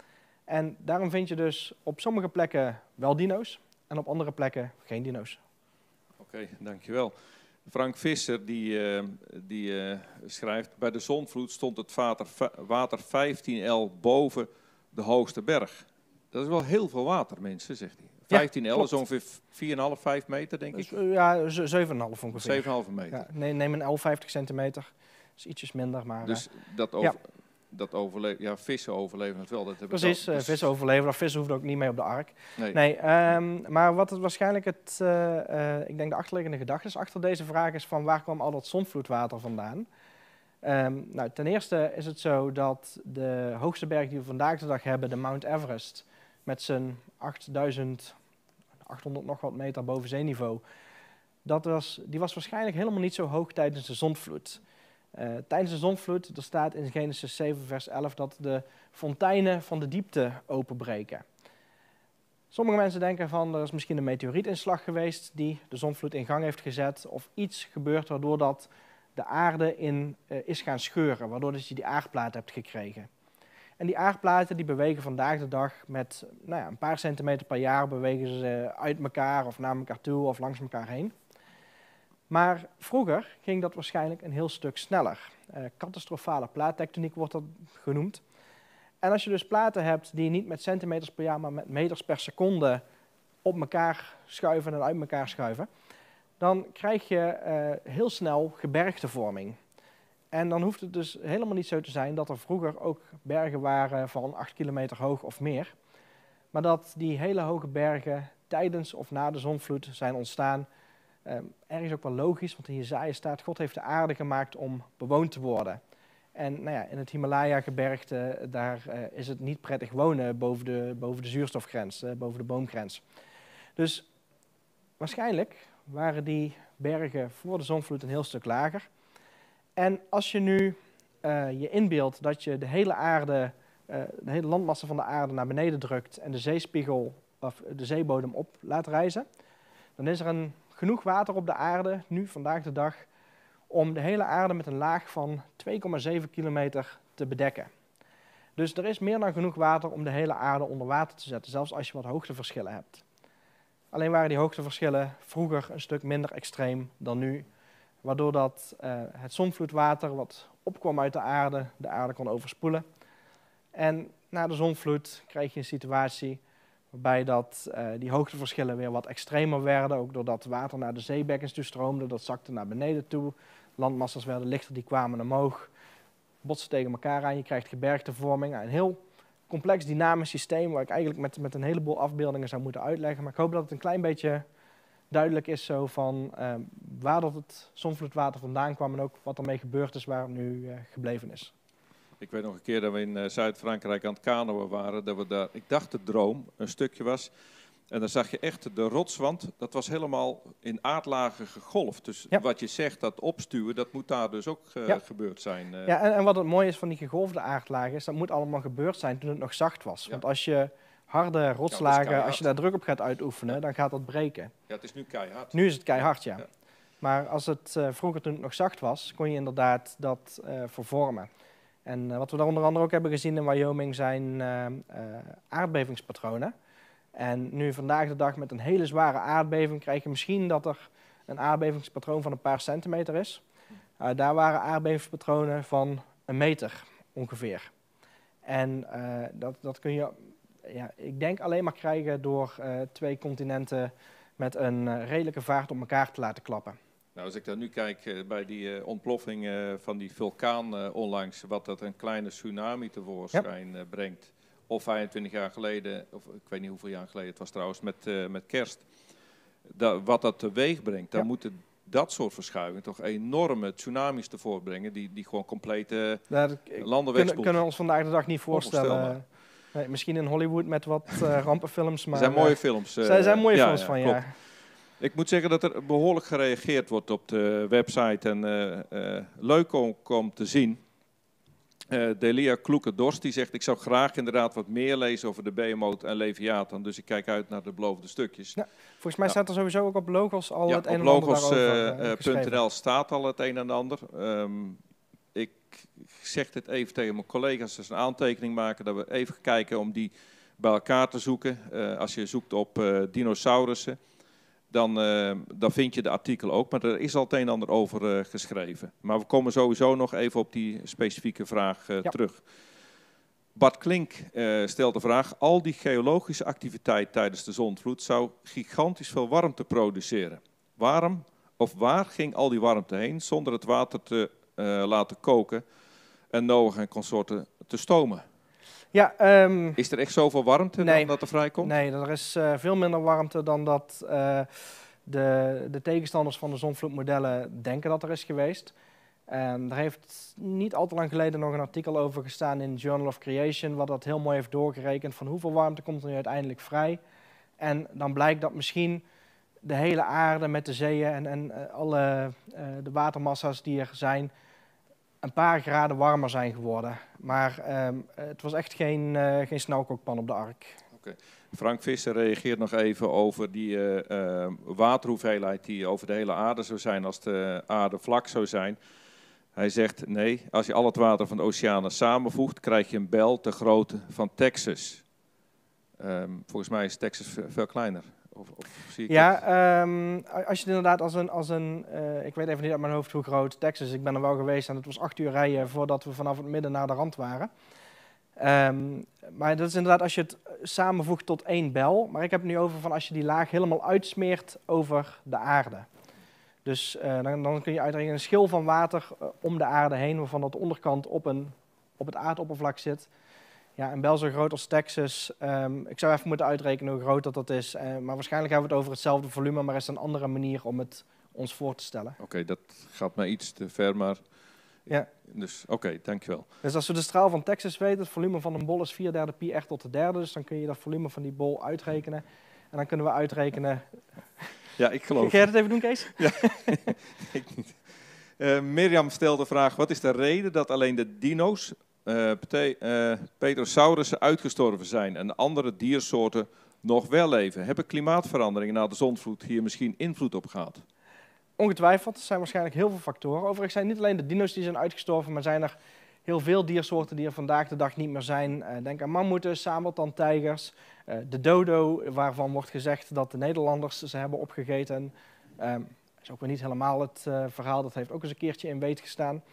En daarom vind je dus op sommige plekken wel dino's en op andere plekken geen dino's. Oké, okay, dankjewel. Frank Visser die, uh, die uh, schrijft, bij de zonvloed stond het water, water vijftien el boven de hoogste berg. Dat is wel heel veel water, mensen, zegt hij. vijftien el is ongeveer vier komma vijf, vijf meter, denk ik. Dus, ja, zeven komma vijf ongeveer. zeven komma vijf meter. Ja, nee, neem een el vijftig centimeter. Dat is ietsjes minder, maar... Dus uh, dat, over, ja. dat overleven, ja, vissen overleven het wel. Dat hebben Precies, wel, dus... vissen overleven. Dat vissen hoeft ook niet mee op de ark. Nee, nee um, maar wat het waarschijnlijk het, uh, uh, ik denk de achterliggende gedachte is achter deze vraag is van waar kwam al dat zonvloedwater vandaan? Um, nou, ten eerste is het zo dat de hoogste berg die we vandaag de dag hebben, de Mount Everest, met zijn achtduizend achthonderd nog wat meter boven zeeniveau, dat was, die was waarschijnlijk helemaal niet zo hoog tijdens de zondvloed. Uh, tijdens de zondvloed, er staat in Genesis zeven vers elf dat de fonteinen van de diepte openbreken. Sommige mensen denken van er is misschien een meteorietinslag geweest die de zondvloed in gang heeft gezet of iets gebeurt waardoor dat de aarde in uh, is gaan scheuren, waardoor dat je die aardplaten hebt gekregen. En die aardplaten die bewegen vandaag de dag met nou ja, een paar centimeter per jaar bewegen ze uit elkaar of naar elkaar toe of langs elkaar heen. Maar vroeger ging dat waarschijnlijk een heel stuk sneller. Uh, catastrofale plaattectoniek wordt dat genoemd. En als je dus platen hebt die niet met centimeters per jaar, maar met meters per seconde op elkaar schuiven en uit elkaar schuiven, dan krijg je uh, heel snel gebergtevorming. En dan hoeft het dus helemaal niet zo te zijn dat er vroeger ook bergen waren van acht kilometer hoog of meer. Maar dat die hele hoge bergen tijdens of na de zondvloed zijn ontstaan. Uh, ergens ook wel logisch, want in Jesaja staat, God heeft de aarde gemaakt om bewoond te worden. En nou ja, in het Himalaya-gebergte, daar uh, is het niet prettig wonen boven de, boven de zuurstofgrens, uh, boven de boomgrens. Dus waarschijnlijk waren die bergen voor de zondvloed een heel stuk lager. En als je nu uh, je inbeeldt dat je de hele aarde, uh, de hele landmassa van de aarde naar beneden drukt en de zeespiegel of de zeebodem op laat rijzen, dan is er een, genoeg water op de aarde, nu vandaag de dag, om de hele aarde met een laag van twee komma zeven kilometer te bedekken. Dus er is meer dan genoeg water om de hele aarde onder water te zetten, zelfs als je wat hoogteverschillen hebt. Alleen waren die hoogteverschillen vroeger een stuk minder extreem dan nu, waardoor dat, uh, het zonvloedwater wat opkwam uit de aarde, de aarde kon overspoelen. En na de zonvloed kreeg je een situatie waarbij dat, uh, die hoogteverschillen weer wat extremer werden, ook doordat water naar de zeebekkens toe stroomde, dat zakte naar beneden toe. Landmassa's werden lichter, die kwamen omhoog, botsen tegen elkaar aan, je krijgt gebergtevorming. Een heel complex dynamisch systeem waar ik eigenlijk met, met een heleboel afbeeldingen zou moeten uitleggen. Maar ik hoop dat het een klein beetje duidelijk is zo van uh, waar dat het zonvloedwater vandaan kwam en ook wat ermee gebeurd is, waar het nu uh, gebleven is. Ik weet nog een keer dat we in uh, Zuid-Frankrijk aan het kanoën waren, dat we daar, ik dacht de Droom, een stukje was. En dan zag je echt de rotswand, dat was helemaal in aardlagen gegolfd. Dus ja. Wat je zegt, dat opstuwen, dat moet daar dus ook uh, ja. gebeurd zijn. Uh. Ja, en, en wat het mooie is van die gegolfde aardlagen is, dat moet allemaal gebeurd zijn toen het nog zacht was. Ja. Want als je harde rotslagen, ja, als je daar druk op gaat uitoefenen, ja. dan gaat dat breken. Ja, het is nu keihard. Nu is het keihard, ja. ja. Maar als het uh, vroeger toen het nog zacht was, kon je inderdaad dat uh, vervormen. En uh, wat we daar onder andere ook hebben gezien in Wyoming zijn uh, uh, aardbevingspatronen. En nu vandaag de dag met een hele zware aardbeving krijg je misschien dat er een aardbevingspatroon van een paar centimeter is. Uh, daar waren aardbevingspatronen van een meter ongeveer. En uh, dat, dat kun je, ja, ik denk, alleen maar krijgen door uh, twee continenten met een uh, redelijke vaart op elkaar te laten klappen. Nou, als ik dan nu kijk uh, bij die uh, ontploffing uh, van die vulkaan uh, onlangs, wat dat een kleine tsunami tevoorschijn ja. uh, brengt. Of vijfentwintig jaar geleden, of ik weet niet hoeveel jaar geleden het was trouwens, met, uh, met kerst. Da, wat dat teweeg brengt, dan ja. moeten dat soort verschuivingen toch enorme tsunamis tevoor brengen, die, die gewoon complete ja, dat, landen wegspoelt. Kunnen we ons vandaag de dag niet voorstellen. Nee, misschien in Hollywood met wat uh, rampenfilms. Maar, er zijn mooie films. Er uh, zijn mooie ja, films ja, van, ja. Klopt. Ik moet zeggen dat er behoorlijk gereageerd wordt op de website en uh, uh, leuk om, om te zien. Uh, Delia Kloeke-Dorst die zegt, ik zou graag inderdaad wat meer lezen over de Behemoth en Leviathan, dus ik kijk uit naar de beloofde stukjes. Ja, volgens mij ja. staat er sowieso ook op Logos al ja, het een en ander daarover uh, uh, punt n l staat al het een en ander. Um, ik zeg dit even tegen mijn collega's, als ze een aantekening maken, dat we even kijken om die bij elkaar te zoeken. Uh, als je zoekt op uh, dinosaurussen, Dan, uh, dan vind je de artikel ook, maar er is al het een en ander over uh, geschreven. Maar we komen sowieso nog even op die specifieke vraag uh, ja. terug. Bart Klink uh, stelt de vraag, al die geologische activiteit tijdens de zondvloed zou gigantisch veel warmte produceren. Waarom of waar ging al die warmte heen zonder het water te uh, laten koken en Noach en consorten te stomen? Ja, um, is er echt zoveel warmte nee, dan dat er vrijkomt? Nee, er is uh, veel minder warmte dan dat uh, de, de tegenstanders van de zonvloedmodellen denken dat er is geweest. Um, er heeft niet al te lang geleden nog een artikel over gestaan in Journal of Creation, wat dat heel mooi heeft doorgerekend van hoeveel warmte komt er nu uiteindelijk vrij. En dan blijkt dat misschien de hele aarde met de zeeën en, en uh, alle uh, de watermassa's die er zijn, een paar graden warmer zijn geworden. Maar um, het was echt geen, uh, geen snelkookpan op de ark. Okay. Frank Visser reageert nog even over die uh, uh, waterhoeveelheid die over de hele aarde zou zijn als de aarde vlak zou zijn. Hij zegt nee, als je al het water van de oceanen samenvoegt, krijg je een bel te grootte van Texas. Um, volgens mij is Texas veel kleiner. Of, of zie ik ja, um, als je het inderdaad als een, als een uh, ik weet even niet uit mijn hoofd hoe groot Texas, ik ben er wel geweest en het was acht uur rijden voordat we vanaf het midden naar de rand waren. Um, maar dat is inderdaad als je het samenvoegt tot één bel, maar ik heb het nu over van als je die laag helemaal uitsmeert over de aarde. Dus uh, dan, dan kun je uitrekenen een schil van water uh, om de aarde heen, waarvan dat de onderkant op, een, op het aardoppervlak zit. Ja, een bel zo groot als Texas. Um, ik zou even moeten uitrekenen hoe groot dat, dat is. Uh, maar waarschijnlijk hebben we het over hetzelfde volume, maar is een andere manier om het ons voor te stellen. Oké, okay, dat gaat mij iets te ver, maar Ja. Dus oké, okay, dankjewel. Dus als we de straal van Texas weten, het volume van een bol is vier derde pi r tot de derde. Dus dan kun je dat volume van die bol uitrekenen. En dan kunnen we uitrekenen... Ja, ik geloof. Ga jij dat even doen, Kees? Ja, ik niet. Uh, Mirjam stelde de vraag, wat is de reden dat alleen de dino's, uh, uh, Petrosaurussen, uitgestorven zijn en andere diersoorten nog wel leven? Hebben klimaatveranderingen na de zondvloed hier misschien invloed op gehad? Ongetwijfeld, er zijn waarschijnlijk heel veel factoren. Overigens zijn niet alleen de dino's die zijn uitgestorven, maar zijn er heel veel diersoorten die er vandaag de dag niet meer zijn. Uh, denk aan mammoeten, sabeltandtijgers, uh, de dodo, waarvan wordt gezegd dat de Nederlanders ze hebben opgegeten. Uh, dat is ook weer niet helemaal het uh, verhaal, dat heeft ook eens een keertje in weet gestaan.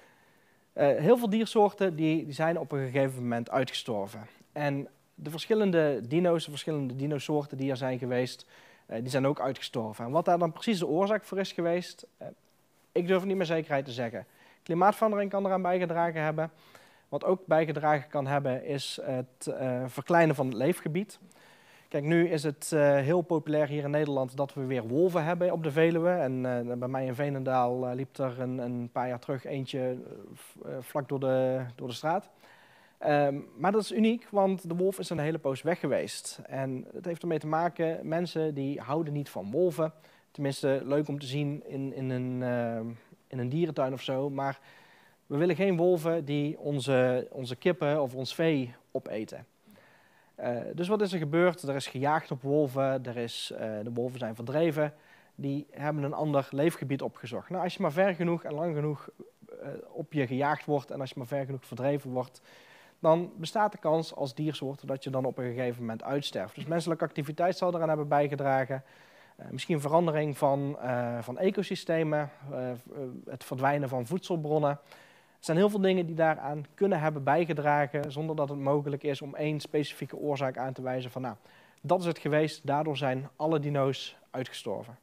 Uh, heel veel diersoorten die, die zijn op een gegeven moment uitgestorven. En de verschillende dino's, de verschillende dinosoorten die er zijn geweest, uh, die zijn ook uitgestorven. En wat daar dan precies de oorzaak voor is geweest, uh, ik durf het niet met zekerheid te zeggen. Klimaatverandering kan eraan bijgedragen hebben. Wat ook bijgedragen kan hebben is het uh, verkleinen van het leefgebied. Kijk, nu is het uh, heel populair hier in Nederland dat we weer wolven hebben op de Veluwe. En uh, bij mij in Veenendaal uh, liep er een, een paar jaar terug eentje uh, vlak door de, door de straat. Um, maar dat is uniek, want de wolf is een hele poos weg geweest. En het heeft ermee te maken, mensen die houden niet van wolven. Tenminste, leuk om te zien in, in, een, uh, in een dierentuin of zo. Maar we willen geen wolven die onze, onze kippen of ons vee opeten. Uh, dus wat is er gebeurd? Er is gejaagd op wolven, er is, uh, de wolven zijn verdreven. Die hebben een ander leefgebied opgezocht. Nou, als je maar ver genoeg en lang genoeg uh, op je gejaagd wordt en als je maar ver genoeg verdreven wordt, dan bestaat de kans als diersoort dat je dan op een gegeven moment uitsterft. Dus menselijke activiteit zal eraan hebben bijgedragen. Uh, misschien verandering van, uh, van ecosystemen, uh, het verdwijnen van voedselbronnen. Er zijn heel veel dingen die daaraan kunnen hebben bijgedragen zonder dat het mogelijk is om één specifieke oorzaak aan te wijzen van nou, dat is het geweest, daardoor zijn alle dino's uitgestorven.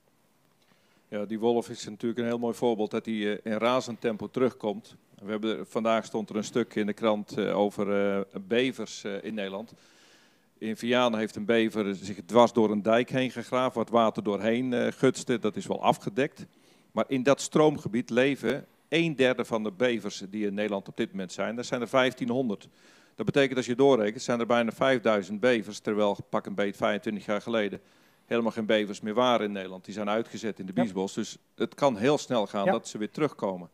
Ja, die wolf is natuurlijk een heel mooi voorbeeld dat hij uh, in razend tempo terugkomt. We hebben, vandaag stond er een stuk in de krant uh, over uh, bevers uh, in Nederland. In Vianen heeft een bever zich dwars door een dijk heen gegraven, waar het water doorheen uh, gutste. Dat is wel afgedekt. Maar in dat stroomgebied leven een derde van de bevers die in Nederland op dit moment zijn. Dat zijn er vijftienhonderd. Dat betekent als je doorrekent, zijn er bijna vijfduizend bevers. Terwijl, pak een beet, vijfentwintig jaar geleden helemaal geen bevers meer waren in Nederland. Die zijn uitgezet in de Biesbos. Ja. Dus het kan heel snel gaan ja. dat ze weer terugkomen.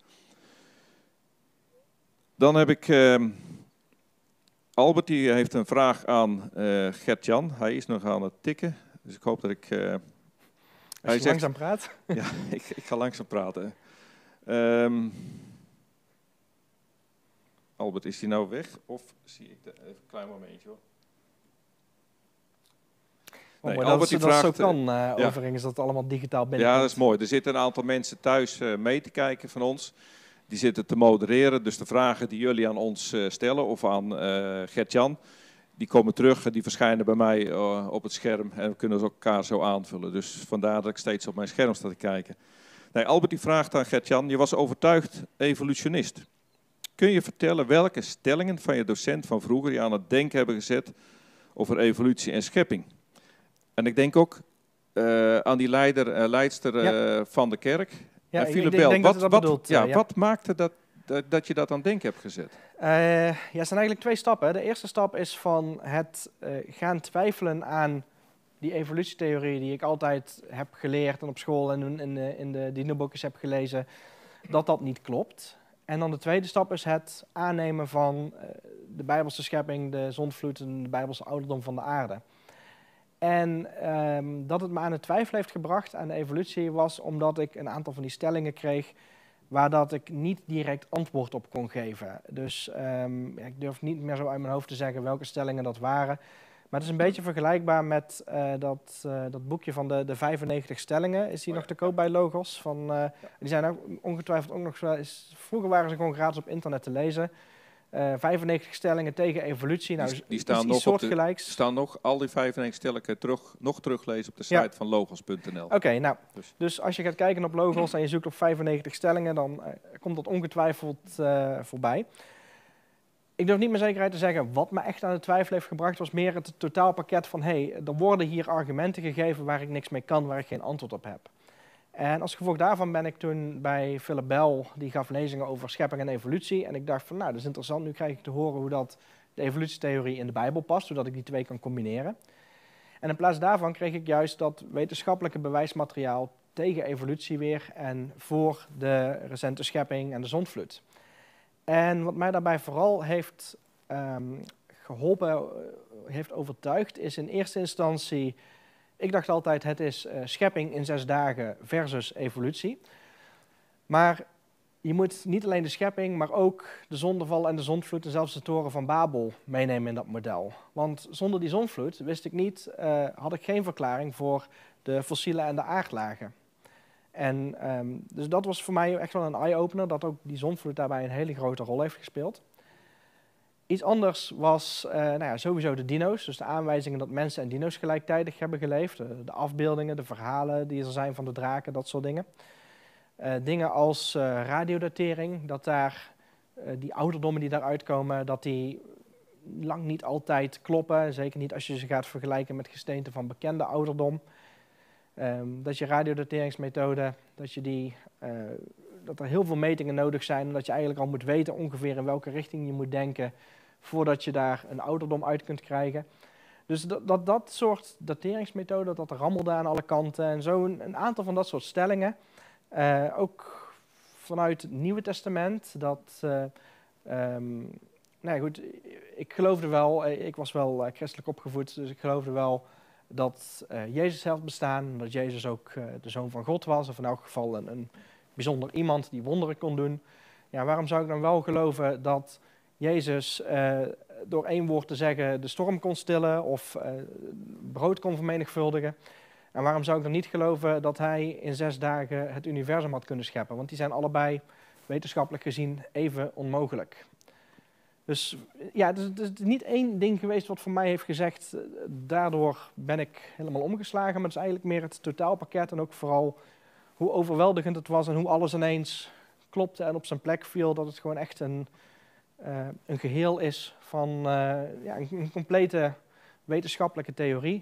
Dan heb ik... Uh, Albert die heeft een vraag aan uh, Gert-Jan. Hij is nog aan het tikken. Dus ik hoop dat ik... Uh, Als hij je zegt, langzaam praat. Ja, ik, ik ga langzaam praten. Um, Albert, is hij nou weg? Of zie ik... De, even een klein momentje hoor. Oh, nee, Albert dat, die dat vraagt, zo kan, uh, ja. overigens, dat het allemaal digitaal binnen. Ja, dat is mooi. Er zitten een aantal mensen thuis uh, mee te kijken van ons. Die zitten te modereren. Dus de vragen die jullie aan ons uh, stellen of aan uh, Gert-Jan, die komen terug en die verschijnen bij mij uh, op het scherm. En we kunnen elkaar zo aanvullen. Dus vandaar dat ik steeds op mijn scherm sta te kijken. Nee, Albert die vraagt aan Gert-Jan, je was overtuigd evolutionist. Kun je vertellen welke stellingen van je docent van vroeger je aan het denken hebben gezet over evolutie en schepping? En ik denk ook uh, aan die leider, uh, leidster uh, ja. van de kerk, ja, uh, ik denk wat, dat dat wat, bedoelt, ja, ja. wat maakte dat, dat, dat je dat aan denken hebt gezet? Uh, ja, er zijn eigenlijk twee stappen. De eerste stap is van het uh, gaan twijfelen aan die evolutietheorie die ik altijd heb geleerd en op school en in de, in de dinoboekjes heb gelezen, dat dat niet klopt. En dan de tweede stap is het aannemen van uh, de Bijbelse schepping, de zondvloed en de Bijbelse ouderdom van de aarde. En um, dat het me aan het twijfelen heeft gebracht aan de evolutie was omdat ik een aantal van die stellingen kreeg waar dat ik niet direct antwoord op kon geven. Dus um, ja, ik durf niet meer zo uit mijn hoofd te zeggen welke stellingen dat waren. Maar het is een beetje vergelijkbaar met uh, dat, uh, dat boekje van de, de vijfennegentig stellingen. Is die oh, nog ja. te koop bij Logos? Van, uh, ja. Die zijn ook ongetwijfeld ook nog... Is, vroeger waren ze gewoon gratis op internet te lezen. Uh, vijfennegentig stellingen tegen evolutie. Nou, die, die staan, nog op de, staan nog al die vijfennegentig stellingen terug, nog teruglezen op de site ja. van logos punt n l. Oké, okay, nou, dus. dus als je gaat kijken op Logos en je zoekt op vijfennegentig stellingen, dan uh, komt dat ongetwijfeld uh, voorbij. Ik durf niet met zekerheid te zeggen wat me echt aan het twijfelen heeft gebracht, was meer het totaalpakket van, hé, hey, er worden hier argumenten gegeven waar ik niks mee kan, waar ik geen antwoord op heb. En als gevolg daarvan ben ik toen bij Philip Bell, die gaf lezingen over schepping en evolutie. En ik dacht van, nou, dat is interessant, nu krijg ik te horen hoe dat de evolutietheorie in de Bijbel past, zodat ik die twee kan combineren. En in plaats daarvan kreeg ik juist dat wetenschappelijke bewijsmateriaal tegen evolutie weer en voor de recente schepping en de zondvloed. En wat mij daarbij vooral heeft um, geholpen, heeft overtuigd, is in eerste instantie, ik dacht altijd het is uh, schepping in zes dagen versus evolutie. Maar je moet niet alleen de schepping, maar ook de zondeval en de zondvloed en zelfs de toren van Babel meenemen in dat model. Want zonder die zondvloed wist ik niet, uh, had ik geen verklaring voor de fossielen en de aardlagen. En um, dus dat was voor mij echt wel een eye-opener, dat ook die zondvloed daarbij een hele grote rol heeft gespeeld. Iets anders was uh, nou ja, sowieso de dino's, dus de aanwijzingen dat mensen en dino's gelijktijdig hebben geleefd. De, de afbeeldingen, de verhalen die er zijn van de draken, dat soort dingen. Uh, dingen als uh, radiodatering, dat daar uh, die ouderdommen die daaruit komen, dat die lang niet altijd kloppen. Zeker niet als je ze gaat vergelijken met gesteenten van bekende ouderdom. Um, dat je radiodateringsmethode, dat, je die, uh, dat er heel veel metingen nodig zijn en dat je eigenlijk al moet weten ongeveer in welke richting je moet denken voordat je daar een ouderdom uit kunt krijgen. Dus dat dat, dat soort dateringsmethode, dat rammelde aan alle kanten en zo een, een aantal van dat soort stellingen. Uh, ook vanuit het Nieuwe Testament, dat, uh, um, nou ja, goed, ik geloofde wel, ik was wel uh, christelijk opgevoed, dus ik geloofde wel dat uh, Jezus heeft bestaan, dat Jezus ook uh, de Zoon van God was, of in elk geval een, een bijzonder iemand die wonderen kon doen. Ja, waarom zou ik dan wel geloven dat Jezus uh, door één woord te zeggen de storm kon stillen of uh, brood kon vermenigvuldigen? En waarom zou ik dan niet geloven dat hij in zes dagen het universum had kunnen scheppen? Want die zijn allebei wetenschappelijk gezien even onmogelijk. Dus ja, het is, het is niet één ding geweest wat voor mij heeft gezegd, uh, daardoor ben ik helemaal omgeslagen. Maar het is eigenlijk meer het totaalpakket en ook vooral hoe overweldigend het was en hoe alles ineens klopte en op zijn plek viel. Dat het gewoon echt een, uh, een geheel is van uh, ja, een, een complete wetenschappelijke theorie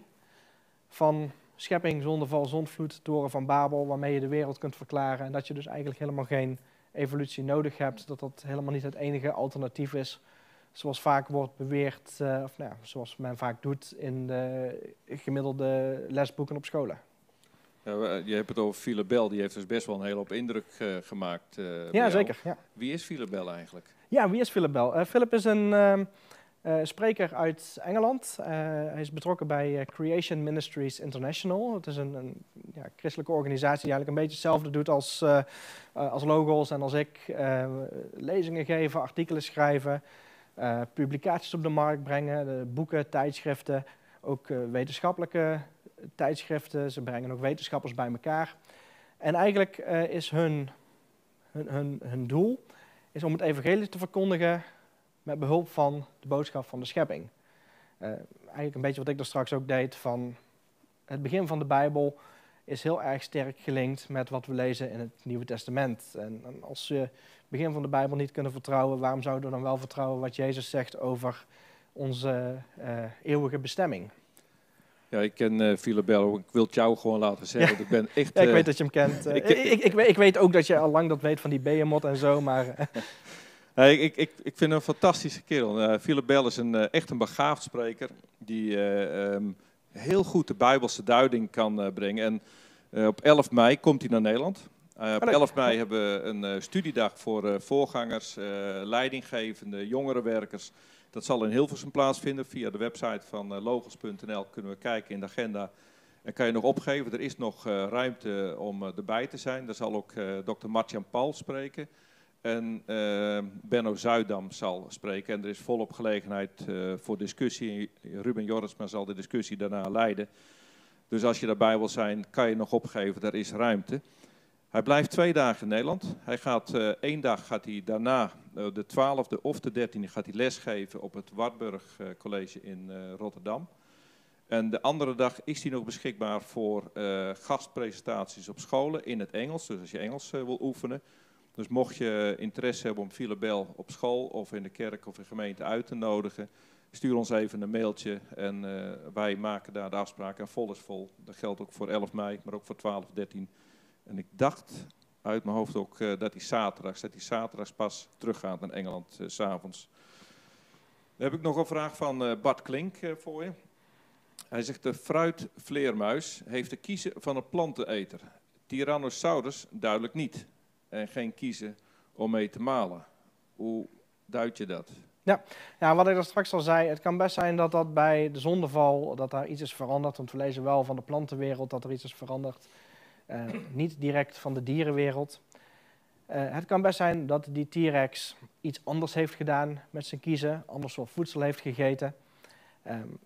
van schepping, zondeval, zondvloed, toren van Babel, waarmee je de wereld kunt verklaren. En dat je dus eigenlijk helemaal geen evolutie nodig hebt, dat dat helemaal niet het enige alternatief is. Zoals vaak wordt beweerd, uh, of nou ja, zoals men vaak doet in de gemiddelde lesboeken op scholen. Ja, je hebt het over Philip Bell, die heeft dus best wel een hele hoop indruk uh, gemaakt. Uh, ja, zeker. Ja. Wie is Philip Bell eigenlijk? Ja, wie is Philip Bell? Uh, Philip is een uh, uh, spreker uit Engeland. Uh, hij is betrokken bij uh, Creation Ministries International. Het is een, een ja, christelijke organisatie die eigenlijk een beetje hetzelfde doet als, uh, uh, als Logos en als ik. Uh, lezingen geven, artikelen schrijven, uh, publicaties op de markt brengen, de boeken, tijdschriften, ook uh, wetenschappelijke tijdschriften. Ze brengen ook wetenschappers bij elkaar. En eigenlijk uh, is hun, hun, hun, hun doel is om het evangelie te verkondigen met behulp van de boodschap van de schepping. Uh, eigenlijk een beetje wat ik er straks ook deed, van het begin van de Bijbel is heel erg sterk gelinkt met wat we lezen in het Nieuwe Testament. En, en als we het begin van de Bijbel niet kunnen vertrouwen, waarom zouden we dan wel vertrouwen wat Jezus zegt over onze uh, eeuwige bestemming? Ja, ik ken uh, Philip Bell, ik wil het jou gewoon laten zeggen. Ja. Ik ben echt, ja, ik uh, weet dat je hem kent. Uh, ik, ik, ik, ik, weet, ik weet ook dat je al lang dat weet van die behemoth en zo, maar... Uh. Hey, ik, ik, ik vind hem een fantastische kerel. Uh, Philip Bell is een, uh, echt een begaafd spreker die uh, um, heel goed de Bijbelse duiding kan uh, brengen. En uh, op elf mei komt hij naar Nederland. Uh, op elf mei hebben we een uh, studiedag voor uh, voorgangers, uh, leidinggevende, jongerenwerkers. Dat zal in Hilversum plaatsvinden. Via de website van uh, logos punt n l kunnen we kijken in de agenda. En kan je nog opgeven, er is nog uh, ruimte om uh, erbij te zijn. Daar zal ook uh, dokter Martjan Paul spreken. En uh, Benno Zuidam zal spreken. En er is volop gelegenheid uh, voor discussie. Ruben Jorritsma zal de discussie daarna leiden. Dus als je daarbij wil zijn, kan je nog opgeven, er is ruimte. Hij blijft twee dagen in Nederland. Hij gaat, uh, één dag gaat hij daarna, uh, de twaalfde of de dertiende, gaat hij lesgeven op het Wartburg uh, College in uh, Rotterdam. En de andere dag is hij nog beschikbaar voor uh, gastpresentaties op scholen in het Engels. Dus als je Engels uh, wil oefenen. Dus mocht je interesse hebben om Philip Bell op school of in de kerk of in de gemeente uit te nodigen, stuur ons even een mailtje en uh, wij maken daar de afspraak. En vol is vol. Dat geldt ook voor elf mei, maar ook voor twaalf, dertien En ik dacht uit mijn hoofd ook uh, dat hij zaterdags, dat hij zaterdags pas teruggaat naar Engeland, uh, 's avonds. Dan heb ik nog een vraag van uh, Bart Klink uh, voor je. Hij zegt, de fruitvleermuis heeft de kiezen van een planteneter. Tyrannosaurus duidelijk niet. En geen kiezen om mee te malen. Hoe duid je dat? Ja. ja, wat ik er straks al zei, het kan best zijn dat dat bij de zondeval, dat daar iets is veranderd. Want we lezen wel van de plantenwereld dat er iets is veranderd. Uh, niet direct van de dierenwereld. Uh, het kan best zijn dat die T-Rex iets anders heeft gedaan met zijn kiezen, anders soort voedsel heeft gegeten. Um,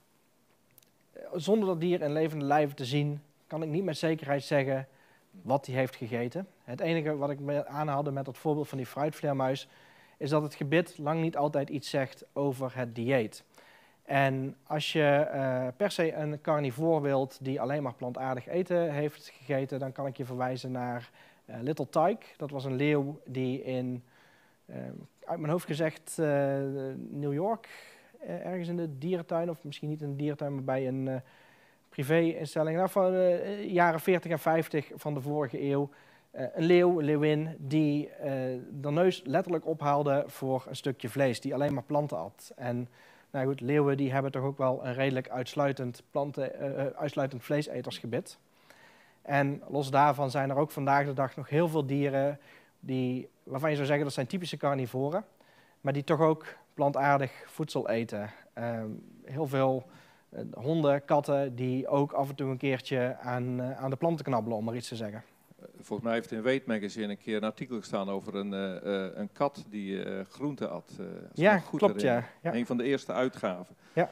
zonder dat dier in levende lijven te zien, kan ik niet met zekerheid zeggen wat hij heeft gegeten. Het enige wat ik me aanhaalde met het voorbeeld van die fruitvleermuis, is dat het gebit lang niet altijd iets zegt over het dieet. En als je uh, per se een carnivoor wilt die alleen maar plantaardig eten heeft gegeten, dan kan ik je verwijzen naar uh, Little Tyke. Dat was een leeuw die in, uh, uit mijn hoofd gezegd, uh, New York, uh, ergens in de dierentuin, of misschien niet in de dierentuin, maar bij een uh, privé-instelling, nou, van de uh, jaren veertig en vijftig van de vorige eeuw, uh, een leeuw, een leeuwin, die uh, de neus letterlijk ophaalde voor een stukje vlees, die alleen maar planten at. En nou goed, leeuwen die hebben toch ook wel een redelijk uitsluitend, planten, uh, uitsluitend vleesetersgebit. En los daarvan zijn er ook vandaag de dag nog heel veel dieren die, waarvan je zou zeggen dat zijn typische carnivoren, maar die toch ook plantaardig voedsel eten. Uh, heel veel uh, honden, katten die ook af en toe een keertje aan, uh, aan de planten knabbelen, om maar iets te zeggen. Volgens mij heeft in Weight Magazine een keer een artikel gestaan over een, uh, een kat die uh, groente at. Uh, ja, goed klopt, ja. ja. Een van de eerste uitgaven. Ja.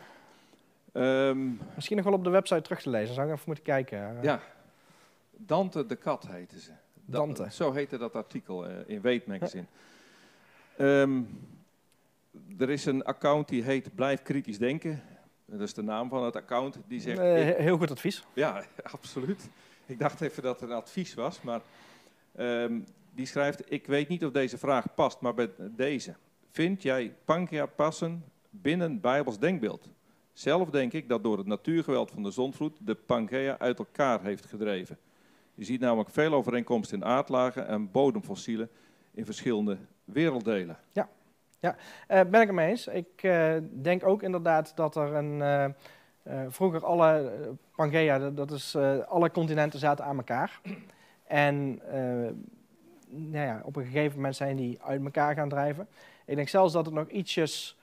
Um, Misschien nog wel op de website terug te lezen, zou ik even moeten kijken. Ja, Dante de kat heette ze. Dante. Dat, zo heette dat artikel uh, in Weight Magazine. Ja. Um, er is een account die heet Blijf Kritisch Denken. Dat is de naam van het account. Die zegt, uh, ik, heel goed advies. Ja, absoluut. Ik dacht even dat het een advies was, maar um, die schrijft, ik weet niet of deze vraag past, maar bij deze. Vind jij Pangea passen binnen Bijbels denkbeeld? Zelf denk ik dat door het natuurgeweld van de zondvloed de Pangea uit elkaar heeft gedreven. Je ziet namelijk veel overeenkomsten in aardlagen en bodemfossielen in verschillende werelddelen. Ja, ja. Uh, ben ik het mee eens. Ik uh, denk ook inderdaad dat er een... Uh, uh, vroeger alle uh, Pangea, dat is uh, alle continenten zaten aan elkaar. En uh, nou ja, op een gegeven moment zijn die uit elkaar gaan drijven. Ik denk zelfs dat het nog ietsjes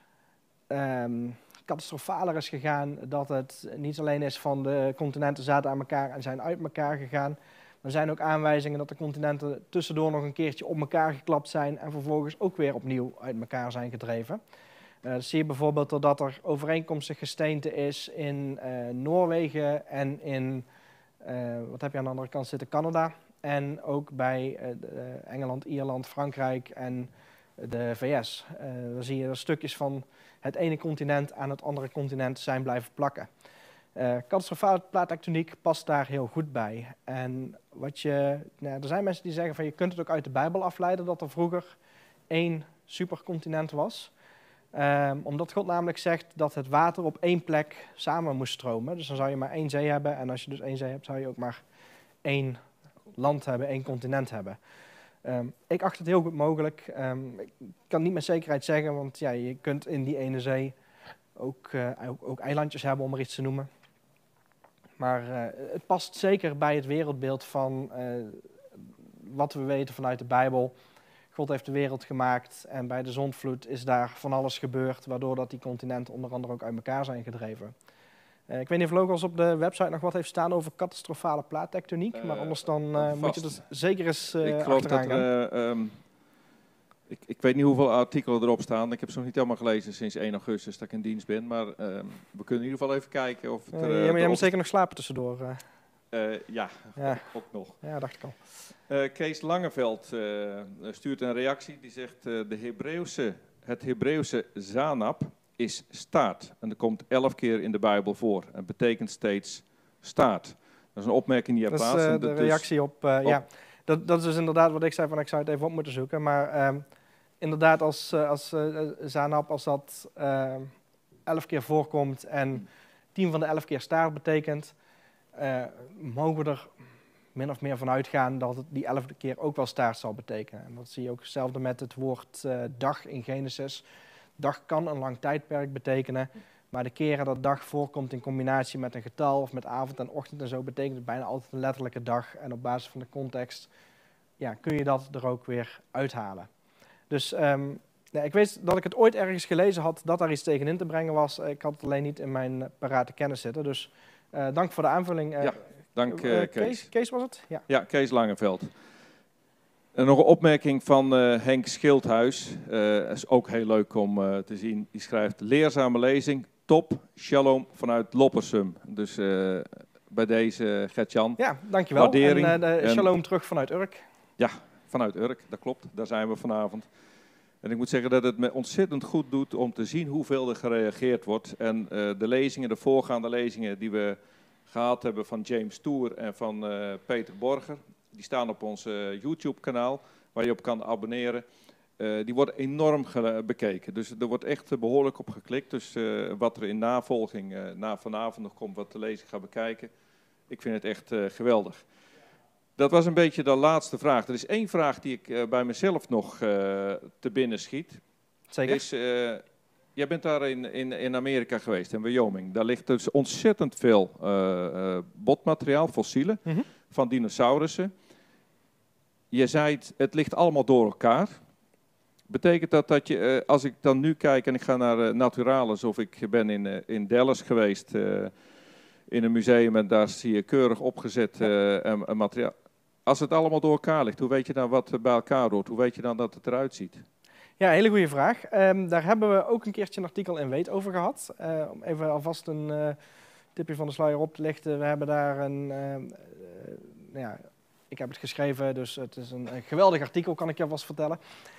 um, catastrofaler is gegaan. Dat het niet alleen is van de continenten zaten aan elkaar en zijn uit elkaar gegaan. Er zijn ook aanwijzingen dat de continenten tussendoor nog een keertje op elkaar geklapt zijn en vervolgens ook weer opnieuw uit elkaar zijn gedreven. Uh, dan zie je bijvoorbeeld dat er overeenkomstig gesteente is in uh, Noorwegen en in, uh, wat heb je aan de andere kant zitten, Canada. En ook bij uh, de, uh, Engeland, Ierland, Frankrijk en de V S. Uh, dan zie je er stukjes van het ene continent aan het andere continent zijn blijven plakken. Uh, catastrofale plaattectoniek past daar heel goed bij. En wat je, nou, er zijn mensen die zeggen van je kunt het ook uit de Bijbel afleiden dat er vroeger één supercontinent was. Um, omdat God namelijk zegt dat het water op één plek samen moest stromen. Dus dan zou je maar één zee hebben. En als je dus één zee hebt, zou je ook maar één land hebben, één continent hebben. Um, ik acht het heel goed mogelijk. Um, ik kan niet met zekerheid zeggen, want ja, je kunt in die ene zee ook, uh, ook, ook eilandjes hebben, om er iets te noemen. Maar uh, het past zeker bij het wereldbeeld van uh, wat we weten vanuit de Bijbel. God heeft de wereld gemaakt en bij de zondvloed is daar van alles gebeurd, waardoor dat die continenten onder andere ook uit elkaar zijn gedreven. Uh, ik weet niet of Logos op de website nog wat heeft staan over catastrofale plaattectoniek, uh, maar anders dan uh, moet je er zeker eens uh, ik geloof achteraan dat er, gaan. Uh, um, ik, ik weet niet hoeveel artikelen erop staan. Ik heb ze nog niet helemaal gelezen sinds één augustus dat ik in dienst ben, maar um, we kunnen in ieder geval even kijken of het er... Uh, ja, maar jij moet zeker nog slapen tussendoor. Uh. Uh, ja, ja, ook nog. Ja, dacht ik al. Uh, Kees Langeveld uh, stuurt een reactie, die zegt uh, de Hebreeuwse, het Hebreeuwse zanab is staart. En dat komt elf keer in de Bijbel voor en betekent steeds staart. Dat is een opmerking die je plaatst. Dat is uh, de reactie dus op... Uh, op ja, dat, dat is dus inderdaad wat ik zei, van ik zou het even op moeten zoeken. Maar um, inderdaad, als, uh, als uh, zanab, als dat uh, elf keer voorkomt en tien van de elf keer staart betekent, uh, mogen we er min of meer van uitgaan dat het die elfde keer ook wel staart zal betekenen. En dat zie je ook hetzelfde met het woord uh, dag in Genesis. Dag kan een lang tijdperk betekenen, maar de keren dat dag voorkomt in combinatie met een getal of met avond en ochtend en zo, betekent het bijna altijd een letterlijke dag. En op basis van de context ja, kun je dat er ook weer uithalen. Dus um, ja, ik weet dat ik het ooit ergens gelezen had dat daar iets tegen in te brengen was. Ik had het alleen niet in mijn uh, parate kennis zitten. Dus uh, dank voor de aanvulling. Uh, ja, dank uh, Kees. Kees. Kees was het? Ja, ja Kees Langeveld. En nog een opmerking van uh, Henk Schildhuis. Uh, is ook heel leuk om uh, te zien. Die schrijft: leerzame lezing, top, shalom vanuit Loppersum. Dus uh, bij deze Gert-Jan. Ja, dankjewel. Waardering. En uh, de en, shalom terug vanuit Urk. Ja, vanuit Urk, dat klopt. Daar zijn we vanavond. En ik moet zeggen dat het me ontzettend goed doet om te zien hoeveel er gereageerd wordt. En uh, de lezingen, de voorgaande lezingen die we gehad hebben van James Toer en van uh, Peter Borger, die staan op ons uh, YouTube-kanaal, waar je op kan abonneren. Uh, die worden enorm bekeken. Dus er wordt echt uh, behoorlijk op geklikt. Dus uh, wat er in navolging uh, na vanavond nog komt, wat de lezer gaat bekijken, ik vind het echt uh, geweldig. Dat was een beetje de laatste vraag. Er is één vraag die ik uh, bij mezelf nog uh, te binnen schiet. Zeker. Is, uh, jij bent daar in, in, in Amerika geweest, in Wyoming. Daar ligt dus ontzettend veel uh, uh, botmateriaal, fossielen, mm-hmm. van dinosaurussen. Je zei het, het ligt allemaal door elkaar. Betekent dat dat je, uh, als ik dan nu kijk en ik ga naar uh, Naturalis, of ik ben in, uh, in Dallas geweest, uh, in een museum en daar zie je keurig opgezet uh, een, een materiaal. Als het allemaal door elkaar ligt, hoe weet je dan wat bij elkaar hoort? Hoe weet je dan dat het eruit ziet? Ja, hele goede vraag. Um, daar hebben we ook een keertje een artikel in Weet over gehad. Uh, om even alvast een uh, tipje van de sluier op te lichten. We hebben daar een... Uh, uh, nou ja, ik heb het geschreven, dus het is een, een geweldig artikel, kan ik je alvast vertellen.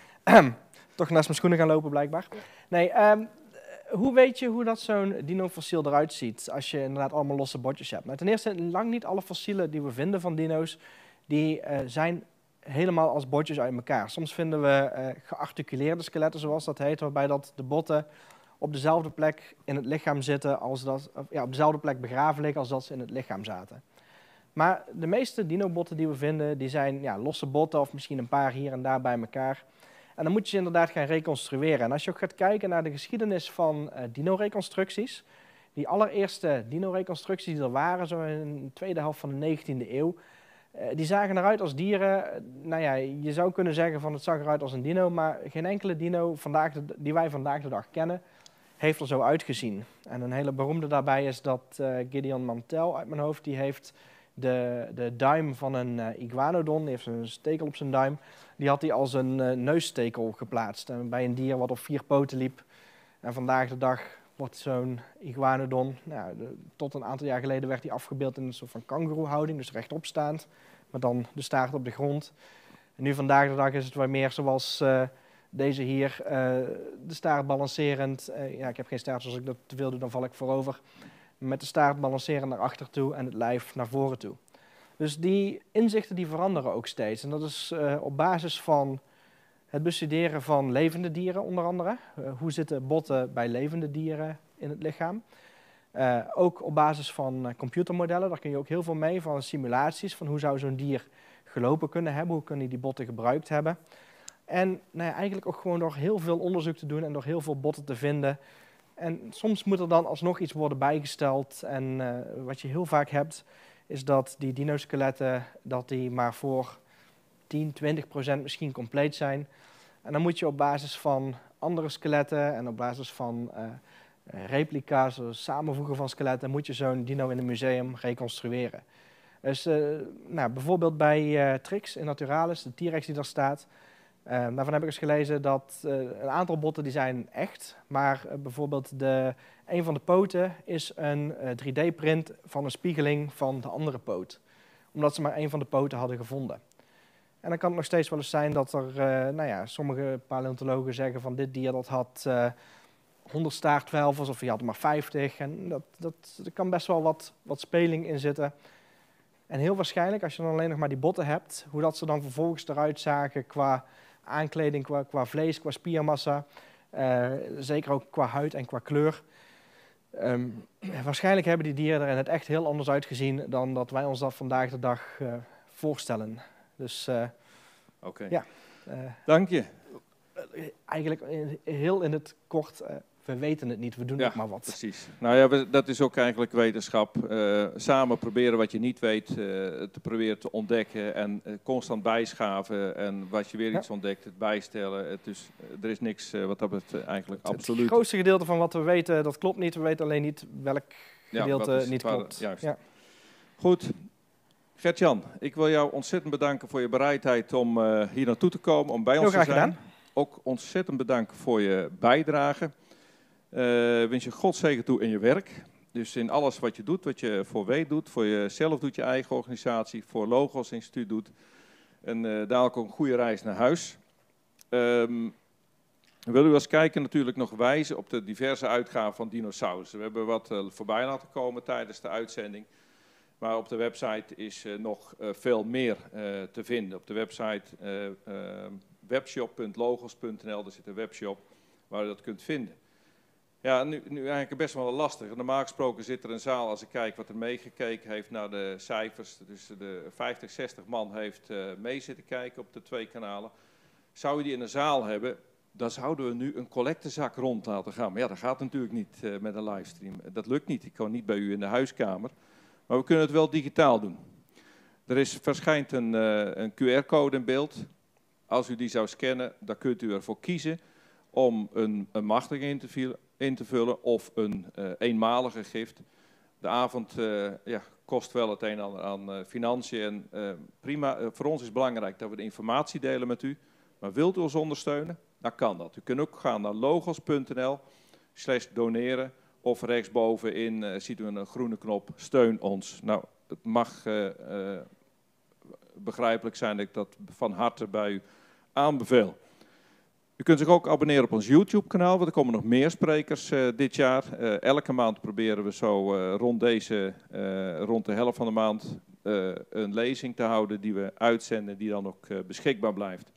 Toch naast mijn schoenen gaan lopen, blijkbaar. Nee, um, hoe weet je hoe dat zo'n dino-fossiel eruit ziet als je inderdaad allemaal losse botjes hebt? Nou, ten eerste, lang niet alle fossielen die we vinden van dino's, die uh, zijn helemaal als botjes uit elkaar. Soms vinden we uh, gearticuleerde skeletten, zoals dat heet, waarbij dat de botten op dezelfde plek in het lichaam zitten, als dat, of, ja, op dezelfde plek begraven liggen als dat ze in het lichaam zaten. Maar de meeste dino-botten die we vinden, die zijn ja, losse botten of misschien een paar hier en daar bij elkaar. En dan moet je ze inderdaad gaan reconstrueren. En als je ook gaat kijken naar de geschiedenis van uh, dino-reconstructies, die allereerste dino-reconstructies die er waren, zo in de tweede helft van de negentiende eeuw, uh, die zagen eruit als dieren. Nou ja, je zou kunnen zeggen van het zag eruit als een dino, maar geen enkele dino vandaag de, die wij vandaag de dag kennen, heeft er zo uitgezien. En een hele beroemde daarbij is dat uh, Gideon Mantell uit mijn hoofd, die heeft de, de duim van een uh, iguanodon, die heeft een stekel op zijn duim, die had hij als een uh, neusstekel geplaatst. En bij een dier wat op vier poten liep. En vandaag de dag wordt zo'n iguanodon, nou, de, tot een aantal jaar geleden werd hij afgebeeld in een soort van kangoeroehouding, dus rechtop staand, maar dan de staart op de grond. En nu vandaag de dag is het wat meer zoals uh, deze hier, uh, de staart balancerend. Uh, ja, ik heb geen staart, dus als ik dat te veel doe, dan val ik voorover. Met de staart balancerend naar achter toe en het lijf naar voren toe. Dus die inzichten die veranderen ook steeds. En dat is uh, op basis van het bestuderen van levende dieren onder andere. Uh, hoe zitten botten bij levende dieren in het lichaam? Uh, ook op basis van uh, computermodellen, daar kun je ook heel veel mee, van simulaties, van hoe zou zo'n dier gelopen kunnen hebben, hoe kunnen die botten gebruikt hebben. En nou ja, eigenlijk ook gewoon door heel veel onderzoek te doen en door heel veel botten te vinden. En soms moet er dan alsnog iets worden bijgesteld. En uh, wat je heel vaak hebt, is dat die dinoskeletten dat die maar voor tien, twintig procent misschien compleet zijn. En dan moet je op basis van andere skeletten en op basis van uh, replica's, dus samenvoegen van skeletten, moet je zo'n dino in een museum reconstrueren. Dus uh, nou, bijvoorbeeld bij uh, Trix in Naturalis, de T-Rex die daar staat, Uh, daarvan heb ik eens gelezen dat uh, een aantal botten die zijn echt, maar uh, bijvoorbeeld de, een van de poten is een uh, drie D print van een spiegeling van de andere poot. Omdat ze maar één van de poten hadden gevonden. En dan kan het nog steeds wel eens zijn dat er, uh, nou ja, sommige paleontologen zeggen van dit dier dat had uh, honderd staartvelvers of die had er maar vijftig. En dat, dat, er kan best wel wat, wat speling in zitten. En heel waarschijnlijk, als je dan alleen nog maar die botten hebt, hoe dat ze dan vervolgens eruit zagen qua aankleding, qua, qua vlees, qua spiermassa, uh, zeker ook qua huid en qua kleur. Um, waarschijnlijk hebben die dieren er in het echt heel anders uitgezien dan dat wij ons dat vandaag de dag uh, voorstellen. Dus uh, Oké. Okay. Ja. Uh, Dank je. Eigenlijk heel in het kort, uh, we weten het niet, we doen ja, ook maar wat. Precies. Nou ja, we, dat is ook eigenlijk wetenschap. Uh, samen proberen wat je niet weet uh, te proberen te ontdekken en uh, constant bijschaven. En wat je weer ja. iets ontdekt, het bijstellen. Het is, er is niks uh, wat dat betreft eigenlijk het, absoluut. Het grootste gedeelte van wat we weten, dat klopt niet. We weten alleen niet welk gedeelte ja, niet waar, klopt. Juist. Ja. Goed. Gert-Jan, ik wil jou ontzettend bedanken voor je bereidheid om uh, hier naartoe te komen, om bij Heel ons te graag zijn. Gedaan. Ook ontzettend bedanken voor je bijdrage. Uh, wens je God zegen toe in je werk. Dus in alles wat je doet, wat je voor Weet doet, voor jezelf doet, je eigen organisatie, voor Logos Instituut doet. En uh, dadelijk ook een goede reis naar huis. Um, we willen u als kijker natuurlijk nog wijzen op de diverse uitgaven van Dinosaurussen. We hebben wat uh, voorbij laten komen tijdens de uitzending. Maar op de website is uh, nog uh, veel meer uh, te vinden. Op de website uh, uh, webshop punt logos punt n l, daar zit een webshop waar u dat kunt vinden. Ja, nu, nu eigenlijk best wel lastig. Normaal gesproken zit er een zaal, als ik kijk wat er meegekeken heeft naar de cijfers. Dus de vijftig, zestig man heeft uh, mee zitten kijken op de twee kanalen. Zou je die in een zaal hebben, dan zouden we nu een collectezak rond laten gaan. Maar ja, dat gaat natuurlijk niet uh, met een livestream. Dat lukt niet. Ik kan niet bij u in de huiskamer. Maar we kunnen het wel digitaal doen. Er is, verschijnt een, uh, een Q R-code in beeld. Als u die zou scannen, dan kunt u ervoor kiezen om een, een machtiging in te, viel, in te vullen of een uh, eenmalige gift. De avond uh, ja, kost wel het een en ander aan uh, financiën. En, uh, prima. Uh, voor ons is het belangrijk dat we de informatie delen met u. Maar wilt u ons ondersteunen? Dan kan dat. U kunt ook gaan naar logos punt n l slash doneren. Of rechtsbovenin uh, ziet u een groene knop, steun ons. Nou, het mag uh, uh, begrijpelijk zijn dat ik dat van harte bij u aanbeveel. U kunt zich ook abonneren op ons YouTube-kanaal, want er komen nog meer sprekers uh, dit jaar. Uh, elke maand proberen we zo uh, rond, deze, uh, rond de helft van de maand uh, een lezing te houden die we uitzenden, die dan ook uh, beschikbaar blijft.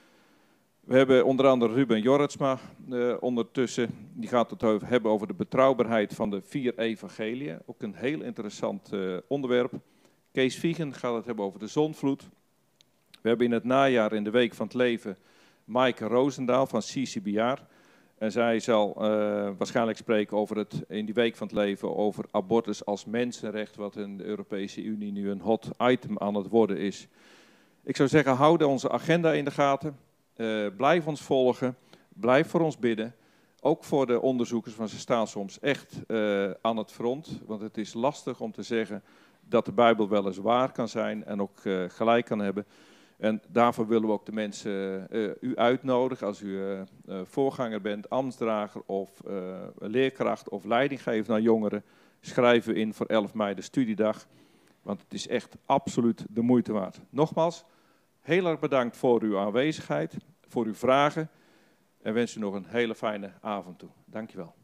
We hebben onder andere Ruben Jorritsma uh, ondertussen. Die gaat het over, hebben over de betrouwbaarheid van de vier evangeliën. Ook een heel interessant uh, onderwerp. Kees Viegen gaat het hebben over de zonvloed. We hebben in het najaar in de Week van het Leven Maaike Roosendaal van C C B R. En zij zal uh, waarschijnlijk spreken over het, in die Week van het Leven over abortus als mensenrecht, wat in de Europese Unie nu een hot item aan het worden is. Ik zou zeggen, houd onze agenda in de gaten. Uh, blijf ons volgen, blijf voor ons bidden. Ook voor de onderzoekers, want ze staan soms echt uh, aan het front. Want het is lastig om te zeggen dat de Bijbel wel eens waar kan zijn en ook uh, gelijk kan hebben. En daarvoor willen we ook de mensen uh, u uitnodigen als u uh, uh, voorganger bent, ambtsdrager of uh, leerkracht of leidinggever naar jongeren. Schrijven we in voor elf mei de studiedag, want het is echt absoluut de moeite waard. Nogmaals, heel erg bedankt voor uw aanwezigheid, voor uw vragen en wens u nog een hele fijne avond toe. Dank je wel.